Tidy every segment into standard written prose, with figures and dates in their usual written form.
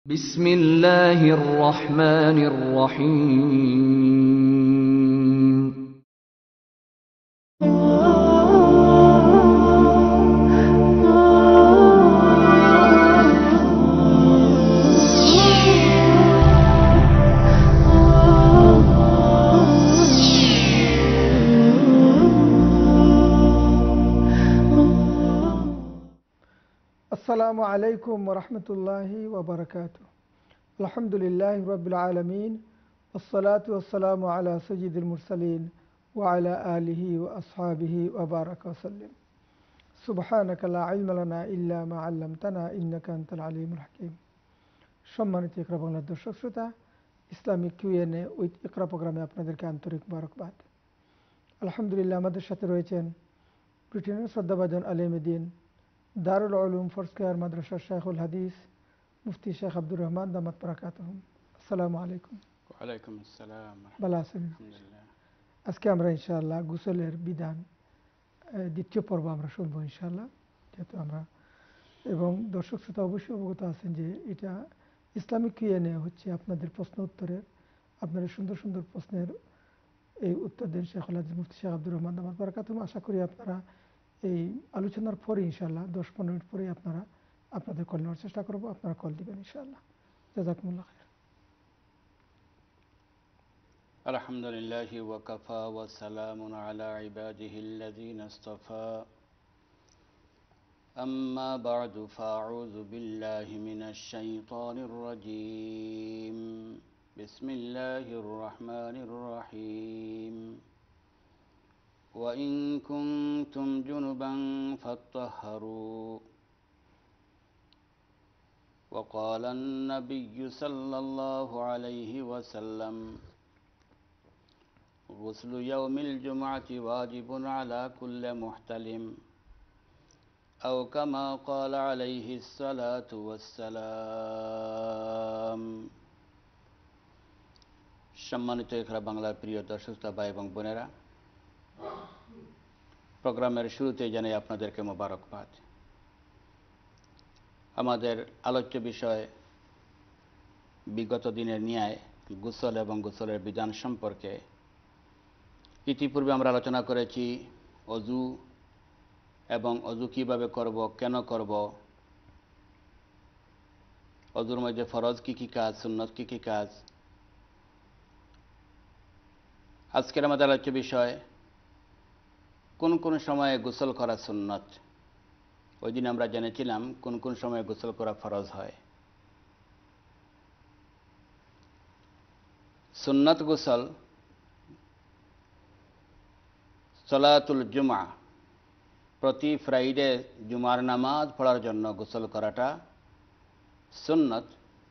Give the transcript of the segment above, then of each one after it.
بسم الله الرحمن الرحيم السلام عليكم ورحمة الله وبركاته. الحمد لله رب العالمين والصلاة والسلام على سيد المرسلين وعلى آله وأصحابه وبارك وسلم. سبحانك لا علم لنا إلا ما علمتنا إنك أنت العليم الحكيم. সম্মানিত ইকরা বাংলার দর্শক শ্রোতা, ইসলামিক কিউএনএ উইথ ইকরা প্রোগ্রামে আপনাদেরকে আন্তরিক মোবারকবাদ। আলহামদুলিল্লাহ, আমাদের সাথে রয়েছেন ব্রিটেনের শ্রদ্ধাভাজন আলেমে দ্বীন, দারুল উলুম ফোর্সকেয়ার মাদ্রাসার শাইখুল হাদিস মুফতি শেখ আব্দুর রহমান দামাত বারাকাতুহুম। আসসালামু আলাইকুম। ওয়ালাইকুম আসসালাম। ভালো আছেন? আলহামদুলিল্লাহ। আজকে আমরা ইনশাআল্লাহ গোসলের বিধান দ্বিতীয় পর্ব আমরা শুনবো ইনশাআল্লাহ। যেহেতু আমরা এবং দর্শক শ্রোতা অবশ্যই অবগত আছেন যে এটা ইসলামিক কিউএনএ হচ্ছে আপনাদের প্রশ্ন উত্তরের, আপনাদের সুন্দর সুন্দর প্রশ্নের এই উত্তর দেন শেখুল হাদিস মুফতি শেখ আব্দুর রহমান দামাত বারাকাতুহুম। আশা করি আপনারা এই আলোচনার পরে ইনশাআল্লাহ 10-15 মিনিট পরে আপনাদের কল নেওয়ার চেষ্টা করবো। আপনারা কল দিবেন ইনশাআল্লাহ। জাযাকুমুল্লাহ খাইর। আলহামদুলিল্লাহি ওয়া কাফা ওয়া সালামুন আলা ইবাদিহিল্লাযীনা ইসতাফা। আম্মা বা'দু ফাআউযু বিল্লাহি মিনাশ শাইতানির রাজীম। বিসমিল্লাহির রাহমানির রাহিম। وإن كنتم جنبا فاطهروا وقال النبي صلى الله عليه وسلم غسل يوم الجمعة واجب على كل محتلم أو كما قال عليه الصلاة والسلام। সম্মানিত ইকরা বাংলার প্রিয় দর্শক ভাই এবং বোনেরা, প্রোগ্রামের শুরুতেই জানাই আপনাদেরকে মোবারকবাদ। আমাদের আলোচ্য বিষয় বিগত দিনের ন্যায় গোসল এবং গোসলের বিধান সম্পর্কে। ইতিপূর্বে আমরা আলোচনা করেছি অজু এবং অজু কীভাবে করব, কেন করব, অজুর মধ্যে ফরজ কী কী কাজ, সুন্নত কী কী কাজ। আজকের আমাদের আলোচ্য বিষয় কোন কোন সময়ে গোসল করা সুন্নত। ওই দিন আমরা জেনেছিলাম কোন কোন সময়ে গোসল করা ফরজ হয়। সুন্নত গোসল সালাতুল জুমা, প্রতি ফ্রাইডে জুমার নামাজ পড়ার জন্য গোসল করাটা সুন্নত।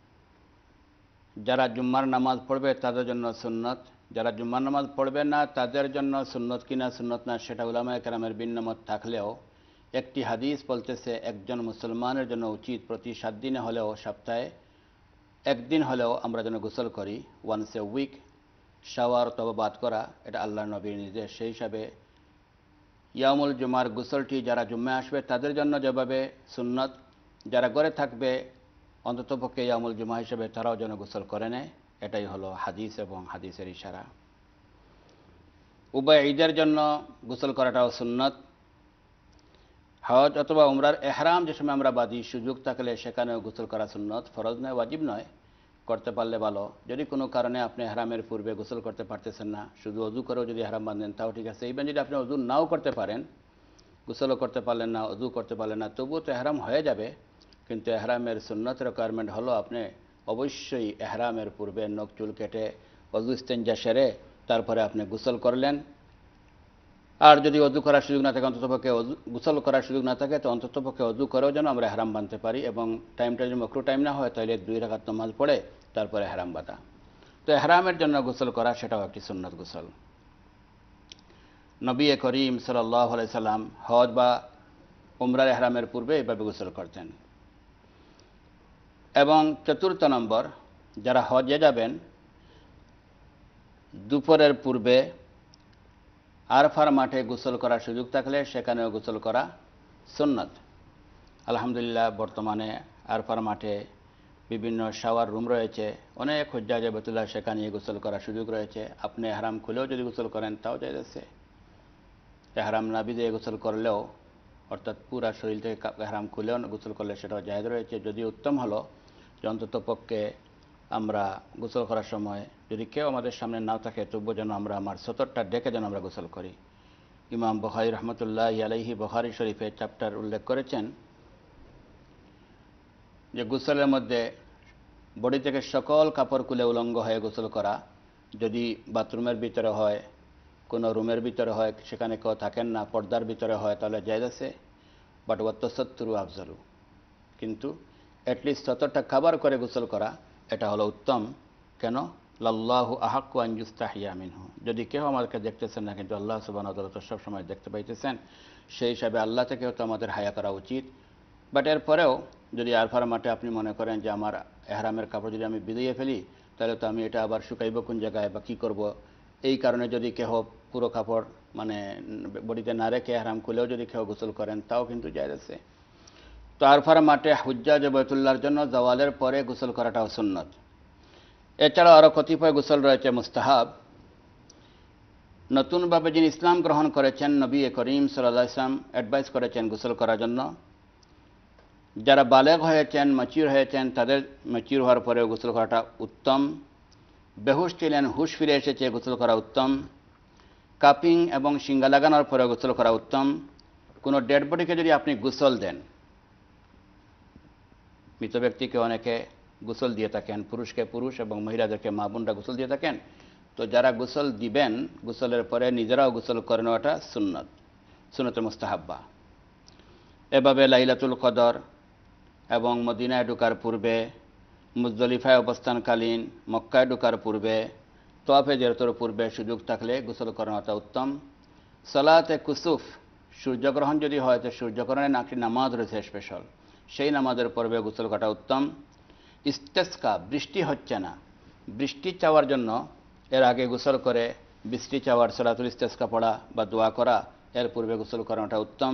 যারা জুম্মার নামাজ পড়বে তাদের জন্য সুন্নত, যারা জুম্মার নামাজ পড়বে না তাদের জন্য সুন্নত কিনা সুন্নত না সেটা উলামায়ে কেরামের ভিন্ন মত থাকলেও একটি হাদিস বলতেছে একজন মুসলমানের জন্য উচিত প্রতি 7 দিনে হলেও, সপ্তাহে 1 দিন হলেও আমরা যেন গোসল করি, ওয়ান্স এ উইক, শাওয়ার তওবাত করা, এটা আল্লাহর নবীর নির্দেশ। সেই হিসাবে ইয়ামুল জুমার গোসলটি যারা জুম্মায় আসবে তাদের জন্য যেভাবে সুন্নত, যারা ঘরে থাকবে অন্ততপক্ষে ইয়ামুল জুমা হিসেবে তারাও যেন গোসল করে নেয়, এটাই হলো হাদিস এবং হাদিসের ইশারা। উভয় ঈদের জন্য গোসল করাটাও সুন্নত। হজ অথবা উমরার এহরাম যে সময় আমরা বাঁধি, সুযোগ থাকলে সেখানেও গোসল করা সুন্নত, ফরজ নয়, ওয়াজিব নয়, করতে পারলে ভালো। যদি কোনো কারণে আপনি এহরামের পূর্বে গোসল করতে পারতেছেন না, শুধু অজু করেও যদি এহরাম বাঁধেন তাও ঠিক আছে। ইভেন যদি আপনি অজু নাও করতে পারেন, গোসলও করতে পারলেন না, অজু করতে পারলেন না, তবুও তো এহরাম হয়ে যাবে। কিন্তু এহরামের সুন্নত রিকোয়ারমেন্ট হলো আপনি অবশ্যই এহরামের পূর্বে নখ চুল কেটে অজু ইস্তেঞ্জা সেরে তারপরে আপনি গোসল করলেন। আর যদি অজু করার সুযোগ না থাকে, অন্ততপক্ষে গোসল করার সুযোগ না থাকে তো অন্ততপক্ষে অজু করেও যেন আমরা এহরাম বাঁধতে পারি। এবং টাইমটা যদি মকরু টাইম না হয় তাহলে 2 রাকাত নামাজ পড়ে তারপরে এহরাম বাঁধা। তো এহরামের জন্য গোসল করা সেটাও একটি সুন্নত গোসল। নবী করিম সাল্লাল্লাহু আলাইহি সাল্লাম হজ বা উমরার এহরামের পূর্বে এভাবে গোসল করতেন। এবং 4র্থ নম্বর, যারা হজে যাবেন দুপুরের পূর্বে আরফার মাঠে গোসল করার সুযোগ থাকলে সেখানেও গোসল করা সুন্নত। আলহামদুলিল্লাহ, বর্তমানে আরফার মাঠে বিভিন্ন শাওয়ার রুম রয়েছে, অনেক হুজ্জাজে বাইতুল্লাহ সেখানে গোসল করার সুযোগ রয়েছে। আপনি এহরাম খুলেও যদি গোসল করেন তাও জায়েজ আছে। এহরাম না বিধে গোসল করলেও, অর্থাৎ পুরা শরীর থেকে এহরাম খুলেও গোসল করলে সেটাও জায়েজ রয়েছে। যদি উত্তম হলো যে অন্তত পক্ষে আমরা গোসল করার সময় যদি কেউ আমাদের সামনে না থাকে তবুও যেন আমরা আমার সতরটা ডেকে যেন আমরা গোসল করি। ইমাম বুখারী রহমতুল্লাহি আলাইহি বুখারী শরীফে চ্যাপ্টার উল্লেখ করেছেন যে গোসলের মধ্যে বডি থেকে সকল কাপড় খুলে উলঙ্গ হয়ে গোসল করা, যদি বাথরুমের ভিতরে হয়, কোনো রুমের ভিতরে হয়, সেখানে কেউ থাকেন না, পর্দার ভিতরে হয়, তাহলে জায়েজ আছে। বাট ওয়াত্তাসাত্তুরু আফজালু, কিন্তু অ্যাটলিস্ট সতরটা কাভার করে গোসল করা এটা হলো উত্তম। কেন? লাল্লাহু আহাক্কু আন ইউস্তাহিয়া মিনহু, যদি কেউ আমাদেরকে দেখতেছেন না কিন্তু আল্লাহ সুবহানাহু ওয়া তাআলা তো সবসময় দেখতে পাইতেছেন, সেই হিসাবে আল্লাহ থেকেও তো আমাদের হায়া করা উচিত। বাট এরপরেও যদি আরফার মাঠে আপনি মনে করেন যে আমার এহরামের কাপড় যদি আমি বিদিয়ে ফেলি তাহলে তো আমি এটা আবার শুকাইব কোন জায়গায় বা কী করব, এই কারণে যদি কেহ পুরো কাপড় মানে বডিতে না রেখে এহরাম খুলেও যদি কেউ গোসল করেন তাও কিন্তু জায়েজ আছে। তো আরফার মাঠে হুজ্জাজ বাইতুল্লাহর জন্য জাওয়ালের পরে গোসল করাটাও সুন্নত। এছাড়াও আরও কতিপয় গোসল রয়েছে মুস্তাহাব। নতুনভাবে যিনি ইসলাম গ্রহণ করেছেন নবী করিম সাল্লাল্লাহু আলাইহি ওয়াসাল্লাম অ্যাডভাইস করেছেন গোসল করার জন্য। যারা বালেগ হয়েছেন, ম্যাচিউর হয়েছেন, তাদের ম্যাচিউর হওয়ার পরেও গোসল করাটা উত্তম। বেহুশ ছিলেন, হুশ ফিরে এসেছে, গোসল করা উত্তম। কাপিং এবং শিঙ্গা লাগানোর পরেও গোসল করা উত্তম। কোনো ডেড বডিকে যদি আপনি গোসল দেন, মৃত ব্যক্তিকে অনেকে গোসল দিয়ে থাকেন, পুরুষকে পুরুষ এবং মহিলাদেরকে মা বোনরা গোসল দিয়ে থাকেন, তো যারা গোসল দিবেন গোসলের পরে নিজেরাও গোসল করে নেওয়াটা সুন্নত, সুন্নতে মুস্তাহাব্বা। এভাবে লাইলাতুল কদর এবং মদিনায় ঢোকার পূর্বে, মুজদলিফায় অবস্থানকালীন, মক্কায় ঢোকার পূর্বে, তওয়াফে জিয়ারতের পূর্বে সুযোগ থাকলে গোসল করানোটা উত্তম। সালাতে কুসুফ, সূর্যগ্রহণ যদি হয় তো সূর্যগ্রহণের একটি নামাজ রয়েছে স্পেশাল, সেই নামাজের পূর্বে গোসল করা উত্তম। ইস্তেসকা, বৃষ্টি হচ্ছে না, বৃষ্টি চাওয়ার জন্য এর আগে গোসল করে বৃষ্টি চাওয়ার সালাতুল ইস্তেসকা পড়া বা দোয়া করা, এর পূর্বে গোসল করানোটা উত্তম।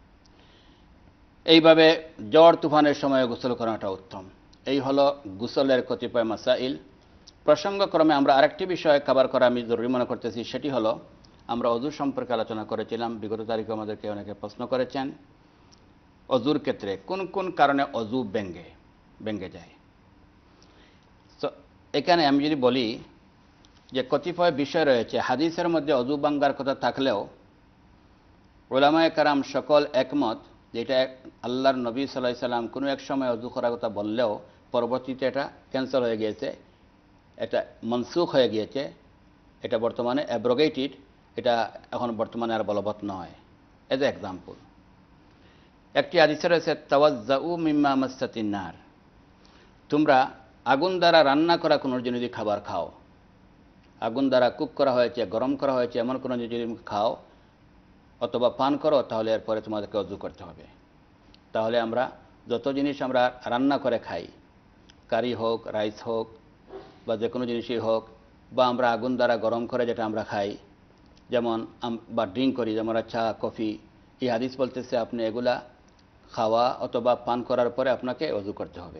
এইভাবে ঝড় তুফানের সময় গোসল করানোটা উত্তম। এই হলো গোসলের কতিপয় মাসাইল। প্রসঙ্গক্রমে আমরা আরেকটি বিষয় কভার করা আমি জরুরি মনে করতেছি, সেটি হলো আমরা অজু সম্পর্কে আলোচনা করেছিলাম। বিগত তারিখে আমাদেরকে অনেকে প্রশ্ন করেছেন অজুর ক্ষেত্রে কোন কোন কারণে অজু ভেঙে যায়। তো এখানে আমি যদি বলি যে কতিপয় বিষয় রয়েছে হাদিসের মধ্যে অজু ভাঙ্গার কথা থাকলেও উলামায়ে কেরাম সকল একমত যে এটা আল্লাহর নবী সাল্লাল্লাহু আলাইহি সাল্লাম কোনো এক সময় অজু করার কথা বললেও পরবর্তীতে এটা ক্যান্সেল হয়ে গিয়েছে, এটা মনসুখ হয়ে গিয়েছে, এটা বর্তমানে অ্যাব্রোগেটেড, এটা এখন বর্তমানে আর বলবৎ নয়। এজ এ এক্সাম্পল, একটি হাদিসে রয়েছে তাওয়াজ্জাউ মিম্মা মাসসাতিন নার, তোমরা আগুন দ্বারা রান্না করা কোনো যদি খাবার খাও, আগুন দ্বারা কুক করা হয়েছে, গরম করা হয়েছে এমন কোনো যদি খাও অথবা পান করো, তাহলে এরপরে তোমাদেরকে অজু করতে হবে। তাহলে আমরা যত জিনিস আমরা রান্না করে খাই, কারি হোক, রাইস হোক বা যে কোনো জিনিসই হোক, বা আমরা আগুন দ্বারা গরম করে যেটা আমরা খাই, যেমন বা ড্রিঙ্ক করি, যেমন চা, কফি, এই হাদিস বলতেছে আপনি এগুলা খাওয়া অথবা পান করার পরে আপনাকে অজু করতে হবে।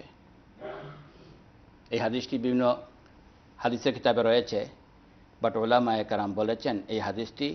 এই হাদিসটি বিভিন্ন হাদিসের কিতাবে রয়েছে, বাট উলামায়ে কেরাম বলেছেন এই হাদিসটি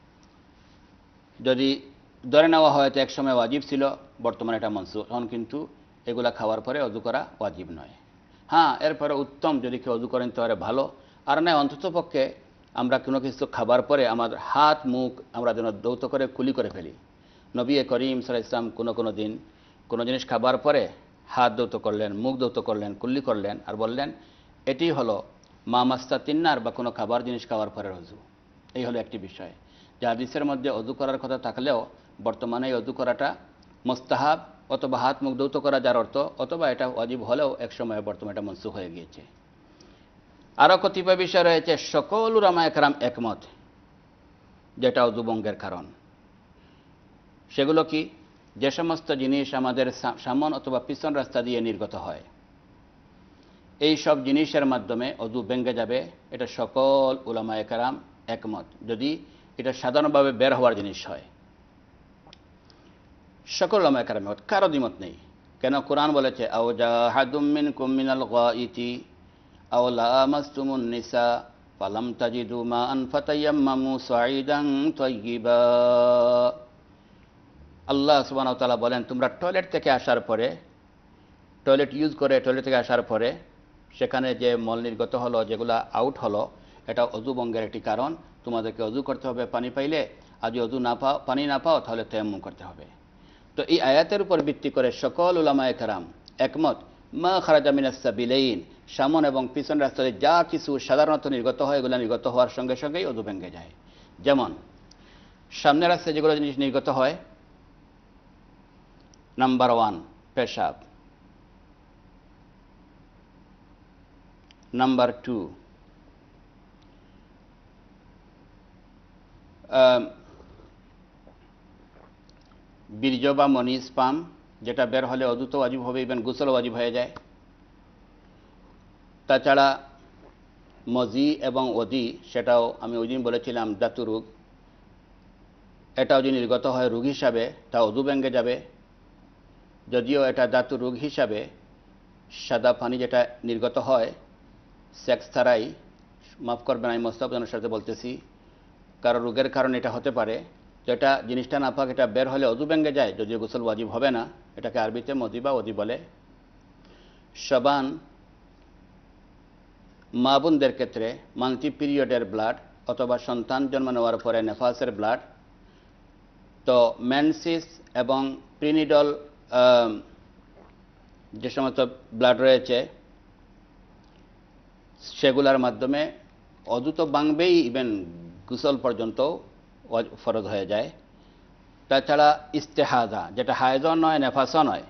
যদি ধরে নেওয়া হয় তো এক সময় ওয়াজিব ছিল, বর্তমানে এটা মনসুখ, এখন কিন্তু এগুলা খাওয়ার পরে অজু করা ওয়াজিব নয়। হ্যাঁ, এরপরে উত্তম যদি কেউ অজু করেন তাহলে ভালো, আর নয় অন্তত পক্ষে আমরা কোনো কিছু খাবার পরে আমার হাত মুখ আমরা যেন দৌত করে কুলি করে ফেলি। নবী করিম সাল্লাল্লাহু আলাইহি ওয়াসাল্লাম কোনো দিন কোনো জিনিস খাবার পরে হাত দৌত করলেন, মুখ দৌত করলেন, কুল্লি করলেন, আর বললেন এটি হলো মা মাসসাতিন নার, বা কোনো খাবার জিনিস খাওয়ার পরে অজু। এই হলো একটি বিষয় যে হাদিসের মধ্যে অজু করার কথা থাকলেও বর্তমানে এই অজু করাটা মুস্তাহাব, অথবা হাত মুখ দৌত করা যার অর্থ, অথবা এটা ওয়াজিব হলেও এক সময় বর্তমানে এটা মনসুখ হয়ে গিয়েছে। আরও কতিপয় বিষয় রয়েছে সকল উলামায়ে কেরাম একমত যেটা অজু ভঙ্গের কারণ। সেগুলো কি? যে সমস্ত জিনিস আমাদের সামন অথবা পিছন রাস্তা দিয়ে নির্গত হয়, এই সব জিনিসের মাধ্যমে অজু ভেঙে যাবে, এটা সকল উলামায়ে কেরাম একমত, যদি এটা সাধারণভাবে বের হওয়ার জিনিস হয়। সকল উলামায়ে কেরাম একমত, কারো দ্বিমত নেই। কেন কোরআন বলেছে আও জাহাদুম মিনকুম মিনাল গাইতি আও লামাসতুমুন নিসা ফালাম তাজিদু মাআন ফাতায়াম্মামু সাঈদান তাইয়্যিবা। আল্লাহ সুবহানাহু ওয়া তাআলা বলেন, তোমরা টয়লেট থেকে আসার পরে, টয়লেট ইউজ করে টয়লেট থেকে আসার পরে সেখানে যে মল নির্গত হলো, যেগুলা আউট হলো, এটা অজু ভঙ্গের একটি কারণ। তোমাদেরকে অজু করতে হবে পানি পাইলে, আর যদি অজু না পাও, পানি না পাও, তাহলে তায়াম্মুম করতে হবে। তো এই আয়াতের উপর ভিত্তি করে সকল উলামায়ে কেরাম একমত, মা খারাজা মিনাস সাবিলাইন, সামন এবং পিছন রাস্তায় যা কিছু সাধারণত নির্গত হয়, এগুলো নির্গত হওয়ার সঙ্গে সঙ্গেই অজু ভেঙে যায়। যেমন সামনের রাস্তায় যেগুলো জিনিস নির্গত হয়, নাম্বার 1 পেশাব, নাম্বার 2 বীর্য বা মনি, স্পাম, যেটা বের হলে অজু তো ওয়াজিব হবে, ইভেন গোসল ওয়াজিব হয়ে যায়। তাছাড়া মজি এবং ওদি, সেটাও আমি ওই দিন বলেছিলাম দাতু রোগ, এটাও যদি নির্গত হয় রোগ হিসাবে, তা অজু ভেঙে যাবে। যদিও এটা দাতু রোগ হিসাবে সাদা পানি যেটা নির্গত হয় সেক্স ছাড়াই, মাফ করবেন আমি মোস্তাফাজনের সাথে বলতেছি, কারো রোগের কারণে এটা হতে পারে, যেটা জিনিসটা নাপাক, এটা বের হলে অজু ভেঙে যায়, যদিও গোসল ওয়াজিব হবে না। এটাকে আরবিতে মজি বা ওদি বলে। সাবান মা বোনদের ক্ষেত্রে মাল্টি পিরিয়ডের ব্লাড অথবা সন্তান জন্ম নেওয়ার পরে নেফাসের ব্লাড। তো মেনসিস এবং প্রিনিডল যে সমস্ত ব্লাড রয়েছে সেগুলোর মাধ্যমে অজু তো ভাঙবেই, ইভেন গোসল পর্যন্ত ফরজ হয়ে যায়। তাছাড়া ইস্তেহাজা, যেটা হায়জও নয় নেফাসও নয়,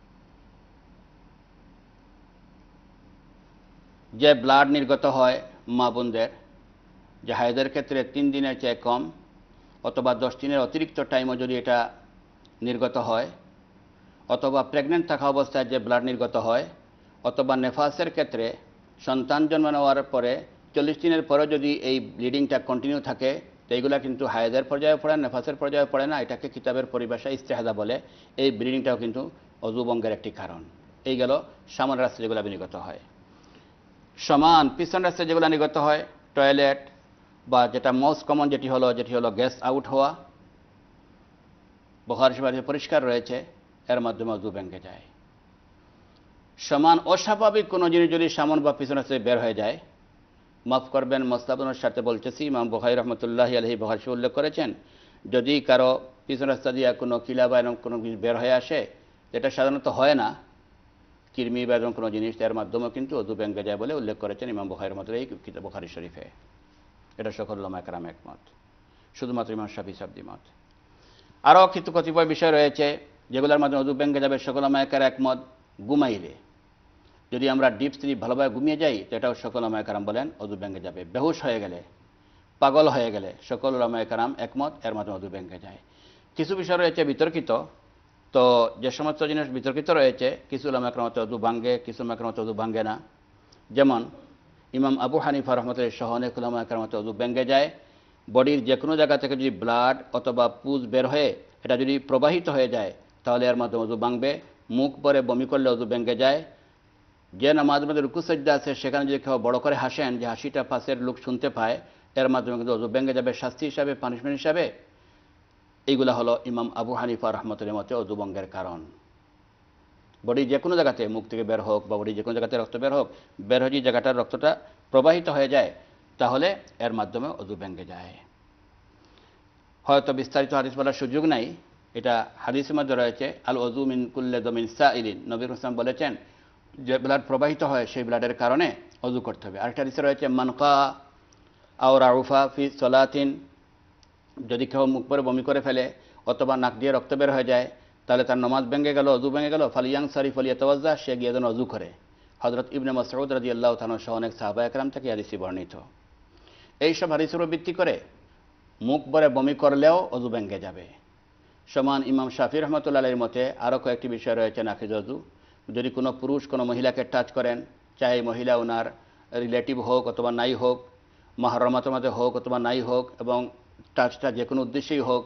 যে ব্লাড নির্গত হয় মা বোনদের, যে হায়দের ক্ষেত্রে 3 দিনের চেয়ে কম অথবা 10 দিনের অতিরিক্ত টাইমও যদি এটা নির্গত হয়, অথবা প্রেগনেন্ট থাকা অবস্থায় যে ব্লাড নির্গত হয়, অথবা নেফাসের ক্ষেত্রে সন্তান জন্ম নেওয়ার পরে 40 দিনের পরে যদি এই ব্লিডিংটা কন্টিনিউ থাকে, তো এইগুলা কিন্তু হায়দের পর্যায়ে পড়ে, নেফাসের পর্যায়ে পড়ে না। এটাকে কিতাবের পরিভাষায় ইস্তেহাজা বলে। এই ব্লিডিংটাও কিন্তু অজু ভঙ্গের একটি কারণ। এই গেল সামনের রাস্তায় যেগুলো নির্গত হয়। সমান পিছন রাস্তায় যেগুলো নির্গত হয়, টয়লেট বা যেটা মোস্ট কমন যেটি হলো গ্যাস আউট হওয়া, বুখারী শরীফে পরিষ্কার রয়েছে, এর মাধ্যমে অজু ভেঙে যায়। সমান অস্বাভাবিক কোনো জিনিস যদি সামন বা পিছন রাস্তায় বের হয়ে যায়, মাফ করবেন মোস্তাফাজনের সাথে বলতেছি, ইমাম বুখারী রহমতুল্লাহি আলাইহি বুখারী শরীফে উল্লেখ করেছেন, যদি কারো পিছন রাস্তা দিয়ে কোনো কিলা বা এরকম কোনো কিছু বের হয়ে আসে, যেটা সাধারণত হয় না, কৃমি বা এরকম কোনো জিনিস, এর মাধ্যমেও কিন্তু অজু ভেঙে যায় বলে উল্লেখ করেছেন ইমাম বুখারী রহমতুল্লাহি কিতাব বুখারী শরীফে। এটা সকল উলামায়ে কেরাম একমত, শুধুমাত্র ইমাম শাফিঈ সাহেব দ্বিমত। আরও কিছু কতিপয় বিষয় রয়েছে যেগুলোর মাধ্যমে অজু ভেঙে যাবে, সকল উলামায়ে কেরাম একমত। ঘুমাইলে যদি আমরা ডিপ স্লিপ ভালোভাবে ঘুমিয়ে যাই, তো এটাও সকল উলামায়ে কেরাম বলেন অজু ভেঙে যাবে। বেহুশ হয়ে গেলে, পাগল হয়ে গেলে, সকল উলামায়ে কেরাম একমত, এর মাধ্যমে অজু ভেঙে যায়। কিছু বিষয় রয়েছে বিতর্কিত, তো যে সমস্ত জিনিস বিতর্কিত রয়েছে, কিছু উলামায়ে কেরাম অজু ভাঙে, কিছু উলামায়ে কেরাম অজু ভাঙে না। যেমন ইমাম আবু হানিফা রহমতুল্লাহ সহ অনেক উলামায়ে কেরাম অজু ভেঙে যায়। বডির যে কোনো জায়গা থেকে যদি ব্লাড অথবা পুজ বের হয়ে এটা যদি প্রবাহিত হয়ে যায়, তাহলে এর মাধ্যমে অজু ভাঙবে। মুখ পরে বমি করলে অজু ভেঙে যায়। যে নামাজের মধ্যে রুকু সাজদা আছে, সেখানে যদি কেউ বড় করে হাসেন, যে হাসিটা পাশের লোক শুনতে পায়, এর মাধ্যমে কিন্তু অজু ভেঙে যাবে, শাস্তি হিসাবে, পানিশমেন্ট হিসাবে। এইগুলা হলো ইমাম আবু হানিফা রহমতুল্লাহর মতে অজু ভঙ্গের কারণ। বডি যে কোনো জায়গাতে, মুখ থেকে বের হোক বা বডি যে কোনো জায়গাতে রক্ত বের হোক, বের হয়ে যে জায়গাটার রক্তটা প্রবাহিত হয়ে যায়, তাহলে এর মাধ্যমে অজু ভেঙে যায়। হয়তো বিস্তারিত হাদিস বলার সুযোগ নাই, এটা হাদিসের মধ্যে রয়েছে, আল ওযু মিন কুল্লি দামিন সাইলিন, নবী রাসূল বলেছেন যে ব্লাড প্রবাহিত হয় সেই ব্লাডের কারণে অজু করতে হবে। আরেকটা হাদিসে রয়েছে মানকা আও রাউফা ফি সলাতিন, যদি কেউ মুখ পরে বমি করে ফেলে অথবা নাক দিয়ে রক্ত বের হয়ে যায়, তাহলে তার নামাজ ভেঙে গেল, অজু ভেঙে গেল। ফালিয়াং সারিফ ফালিয়াতাওয়াজ্জা, সে গিয়ে যেন অজু করে। হযরত ইবনে মাসউদ রাদিয়াল্লাহু তাআলা সহ অনেক সাহাবা একরাম থেকে হাদিসটি বর্ণিত। এইসব হাদিসের উপর ভিত্তি করে মুখ ভরে বমি করলেও অজু ভেঙে যাবে। সমান ইমাম শাফিঈ রহমতুল্লাহ আলাইহির মতে আরও কয়েকটি বিষয় রয়েছে নাকিজ অজু। যদি কোনো পুরুষ কোনো মহিলাকে টাচ করেন, চাहे মহিলা ওনার রিলেটিভ হোক অথবা নাই হোক, মাহরমাতের মধ্যে হোক অথবা নাই হোক, এবং টাচটা যে কোনো উদ্দেশ্যেই হোক,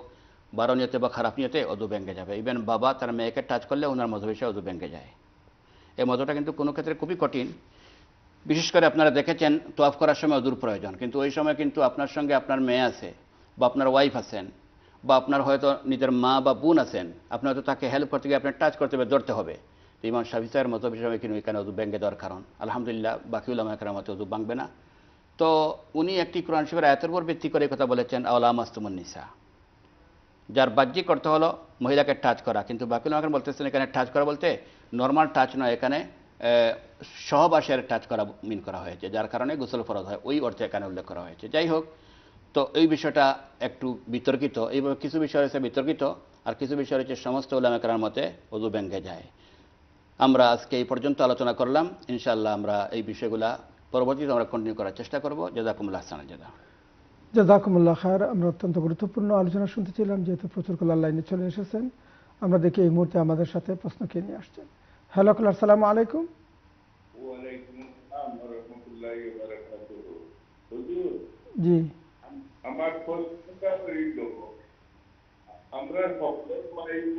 ভালো নিয়তে বা খারাপ নিয়তে অজু ভেঙে যাবে। ইভেন বাবা তার মেয়েকে টাচ করলে ওনার মজহব হিসেবে অজু ভেঙে যায়। এই মজটা কিন্তু কোনো ক্ষেত্রে খুবই কঠিন। বিশেষ করে আপনারা দেখেছেন তোয়াফ করার সময় অজুর প্রয়োজন, কিন্তু ওই সময় কিন্তু আপনার সঙ্গে আপনার মেয়ে আছে বা আপনার ওয়াইফ আছেন বা আপনার হয়তো নিজের মা বা বোন আছেন, আপনি হয়তো তাকে হেল্প করতে গিয়ে আপনার টাচ করতে হবে, ধরতে হবে। ইমাম শাফিঈ সাহেবের মতো বিষয় কিন্তু এখানে অজু ভেঙে দেওয়ার কারণ, আলহামদুলিল্লাহ বাকি উলামা কেরামের মতো অজু ভাঙবে না। তো উনি একটি কোরআন শরীফের আয়াতের উপর ভিত্তি করে কথা বলেছেন, আওলা মাসতুমুন নিসা, যার বাহ্যিক অর্থ হলো মহিলাকে টাচ করা, কিন্তু বাকি উলামা বলতেছেন এখানে টাচ করা বলতে নর্মাল টাচ নয়, এখানে সহবাসের টাচ করা মিন করা হয়েছে, যার কারণে গোসল ফরজ হয়, ওই অর্থে এখানে উল্লেখ করা হয়েছে। যাই হোক, তো এই বিষয়টা একটু বিতর্কিত। এইভাবে কিছু বিষয় রয়েছে বিতর্কিত, আর কিছু বিষয় রয়েছে সমস্ত উলামা কেরামের মতে ওযু ভেঙে যায়। আমরা আজকে এই পর্যন্ত আলোচনা করলাম। ইনশাআল্লাহ আমরা এই বিষয়গুলা পরবর্তীতে আমরা কন্টিনিউ করার চেষ্টা করব। জাযাকুমুল্লাহ আহসানাল জাযা। জাযাকুমুল্লাহ খায়র। আমরা অত্যন্ত গুরুত্বপূর্ণ আলোচনা শুনতেছিলাম, যেহেতু প্রচুর কলার লাইনে চলে এসেছেন। আমরা দেখি এই মুহূর্তে আমাদের সাথে প্রশ্ন কে নিয়ে আসছেন। হ্যালো কলার, আসসালামু আলাইকুম। ওয়ালাইকুম আসসালাম ওয়া রাহমাতুল্লাহি ওয়া বারাকাতুহু। হুজুর, জি, আমার প্রশ্নটা হইল, আমরা সকলের মাইকু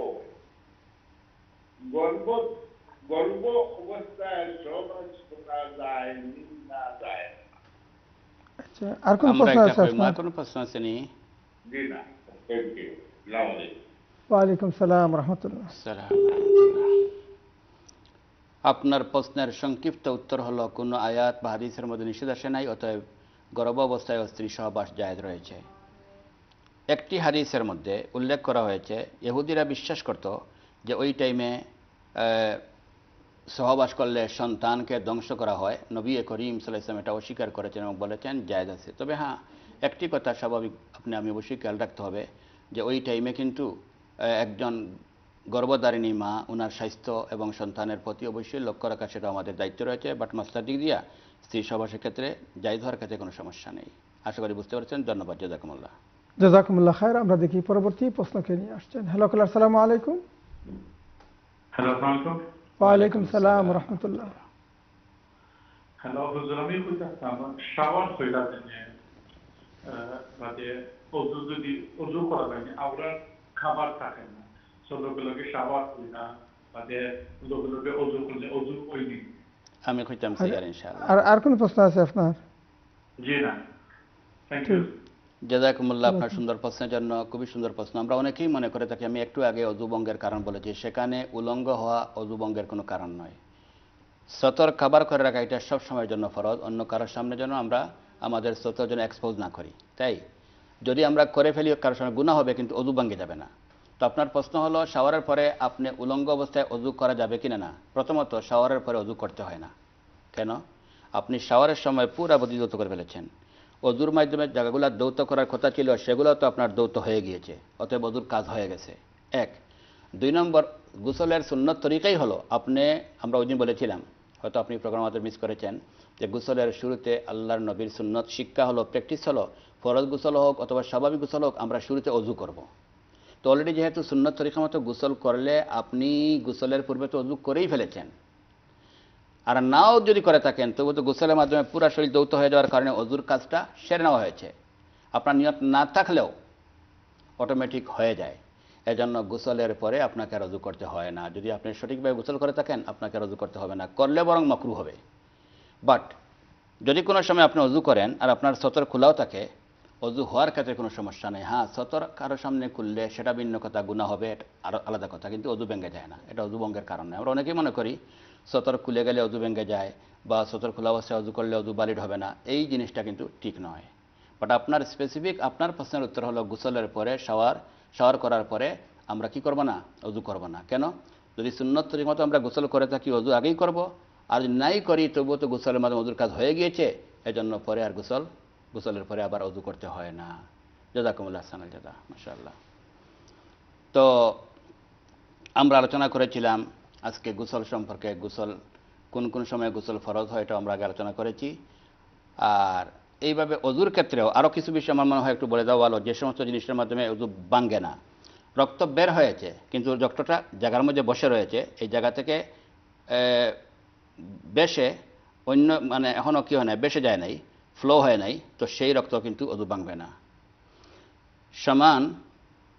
গর্ব গর্ব অবস্থায় সমাজ করা যায় না যায়? আচ্ছা, আর কোন প্রশ্ন আছে আপনার? কোন প্রশ্ন আছে নি? জি না, থ্যাংক ইউ। আসসালামু আলাইকুম। ওয়ালাইকুম সালাম রাহমাতুল্লাহ। আপনার প্রশ্নের সংক্ষিপ্ত উত্তর হলো, কোনো আয়াত বা হাদিসের মধ্যে নিষেধ আসে নাই, অতএব গর্ভ অবস্থায় স্ত্রী সহবাস জায়েজ রয়েছে। একটি হাদিসের মধ্যে উল্লেখ করা হয়েছে, ইহুদিরা বিশ্বাস করত যে ওই টাইমে সহবাস করলে সন্তানকে ধ্বংস করা হয়। নবী করিম সাল্লাল্লাহু আলাইহি ওয়াসাল্লাম এটা অস্বীকার করেছেন এবং বলেছেন জায়েজ আছে। তবে হ্যাঁ, একটি কথা স্বাভাবিক আমি অবশ্যই খেয়াল রাখতে হবে যে ওই টাইমে কিন্তু একজন গর্ভধারিণী মা ওনার স্বাস্থ্য এবং সন্তানের প্রতি অবশ্যই লক্ষ্য রাখা, সেটা আমাদের দায়িত্ব রয়েছে। বাট মাসলার দিক দিয়া স্ত্রী সহবাসের ক্ষেত্রে জায়েজ হওয়ার ক্ষেত্রে কোনো সমস্যা নেই। আশা করি বুঝতে পারছেন। ধন্যবাদ। জাযাকুমুল্লাহ। জাযাকুমুল্লাহ খায়র। আমরা দেখি পরবর্তী প্রশ্ন কে নিয়ে আসছেন। হ্যালো কলার, আসসালামু আলাইকুম। হ্যালো, আসসালামু আলাইকুম। ওয়ালাইকুম সালাম রাহমাতুল্লাহ। হ্যালো হুজুর, আমি কইতাম শাওয়ার হইলা যে বাদে ওযু যদি ওযু করা লাগে আমরা খাবার থাকে না, সবগুলোকে শাওয়ার হইলা বাদে সবগুলোকে ওযু করলে ওযু হইনি। আমি কইতাম সিগার ইনশাআল্লাহ। আর কোন প্রশ্ন আছে আপনার? জি না, থ্যাংক ইউ। জাযাকুমুল্লাহ আপনার সুন্দর প্রশ্নের জন্য। খুবই সুন্দর প্রশ্ন। আমরা অনেকেই মনে করে থাকি, আমি একটু আগে অযু ভঙ্গের কারণ বলেছি, সেখানে উলঙ্গ হওয়া অযু ভঙ্গের কোনো কারণ নয়। সতর খাবার করে রাখা এটা সব সময়ের জন্য ফরজ, অন্য কারোর সামনে যেন আমরা আমাদের সতর জন্য এক্সপোজ না করি। তাই যদি আমরা করে ফেলি কারোর সামনে গুনাহ হবে, কিন্তু অযু ভেঙে যাবে না। তো আপনার প্রশ্ন হলো শাওয়ারের পরে আপনি উলঙ্গ অবস্থায় অযু করা যাবে কিনা না। প্রথমত শাওয়ারের পরে অযু করতে হয় না। কেন? আপনি শাওয়ারের সময় পুরা বডি ধৌত করে ফেলেছেন। অযুর মাধ্যমে জায়গাগুলো দৌত করার কথা ছিল, সেগুলো তো আপনার দৌত হয়ে গিয়েছে, অতএব অযুর কাজ হয়ে গেছে। এক। 2 নম্বর, গোসলের সুন্নত তরিকাই হলো আমরা ওই দিন বলেছিলাম, হয়তো আপনি প্রোগ্রাম আমাদের মিস করেছেন, যে গোসলের শুরুতে আল্লাহর নবীর সুন্নত শিক্ষা হলো, প্র্যাকটিস হলো, ফরজ গোসল হোক অথবা স্বাভাবিক গোসল হোক, আমরা শুরুতে অযু করব। তো অলরেডি যেহেতু সুন্নত তরিকা মতো গোসল করলে আপনি গোসলের পূর্বে তো অযু করেই ফেলেছেন, আর নাও যদি করে থাকেন তবু তো গোসলের মাধ্যমে পুরা শরীর দৌত হয়ে যাওয়ার কারণে অযুর কাজটা সেরে নেওয়া হয়েছে। আপনার নিয়ত না থাকলেও অটোমেটিক হয়ে যায়। এজন্য গোসলের পরে আপনাকে আর অযু করতে হয় না। যদি আপনি সঠিকভাবে গোসল করে থাকেন আপনাকে আর অযু করতে হবে না, করলে বরং মাকরুহ হবে। বাট যদি কোনো সময় আপনি অযু করেন আর আপনার সতর খোলাও থাকে, অযু হওয়ার ক্ষেত্রে কোনো সমস্যা নেই। হ্যাঁ, সতর কারো সামনে খুললে সেটা ভিন্ন কথা, গুনাহ হবে, আর আলাদা কথা, কিন্তু অযু ভেঙে যায় না। এটা অযু ভঙ্গের কারণ নয়। আমরা অনেকেই মনে করি সতর খুলে গেলে অযু ভেঙে যায় বা সতর খোলা অবস্থায় অযু করলে অযু ভ্যালিড হবে না। এই জিনিসটা কিন্তু ঠিক নয়। বাট আপনার স্পেসিফিক আপনার প্রশ্নের উত্তর হলো গোসলের পরে শাওয়ার করার পরে আমরা কি করব না? অযু করব না। কেন? যদি সুন্নত তরিকা মতো আমরা গোসল করে থাকি অযু আগেই করব, আর যদি নাই করি তবুও তো গোসলের মাধ্যমে অযুর কাজ হয়ে গিয়েছে, এজন্য পরে আর গোসলের পরে আবার অযু করতে হয় না। জাযাকুমুল্লাহ আহসানাল জাযা। মাশাআল্লাহ। তো আমরা আলোচনা করেছিলাম আজকে গোসল সম্পর্কে, গোসল কোন কোন সময় গোসল ফরজ হয় এটা আমরা আগে আলোচনা করেছি। আর এইভাবে অযুর ক্ষেত্রেও আরও কিছু বিষয় আমার মনে হয় একটু বলে দেওয়া ভালো। যে সমস্ত জিনিসের মাধ্যমে অযু ভাঙ্গে না, রক্ত বের হয়েছে কিন্তু রক্তটা জায়গার মধ্যে বসে রয়েছে, এই জায়গা থেকে বেশে অন্য এখনও কি হয় নাই, বেশে যায় নাই, ফ্লো হয় নাই, তো সেই রক্ত কিন্তু অযু ভাঙবে না। সমান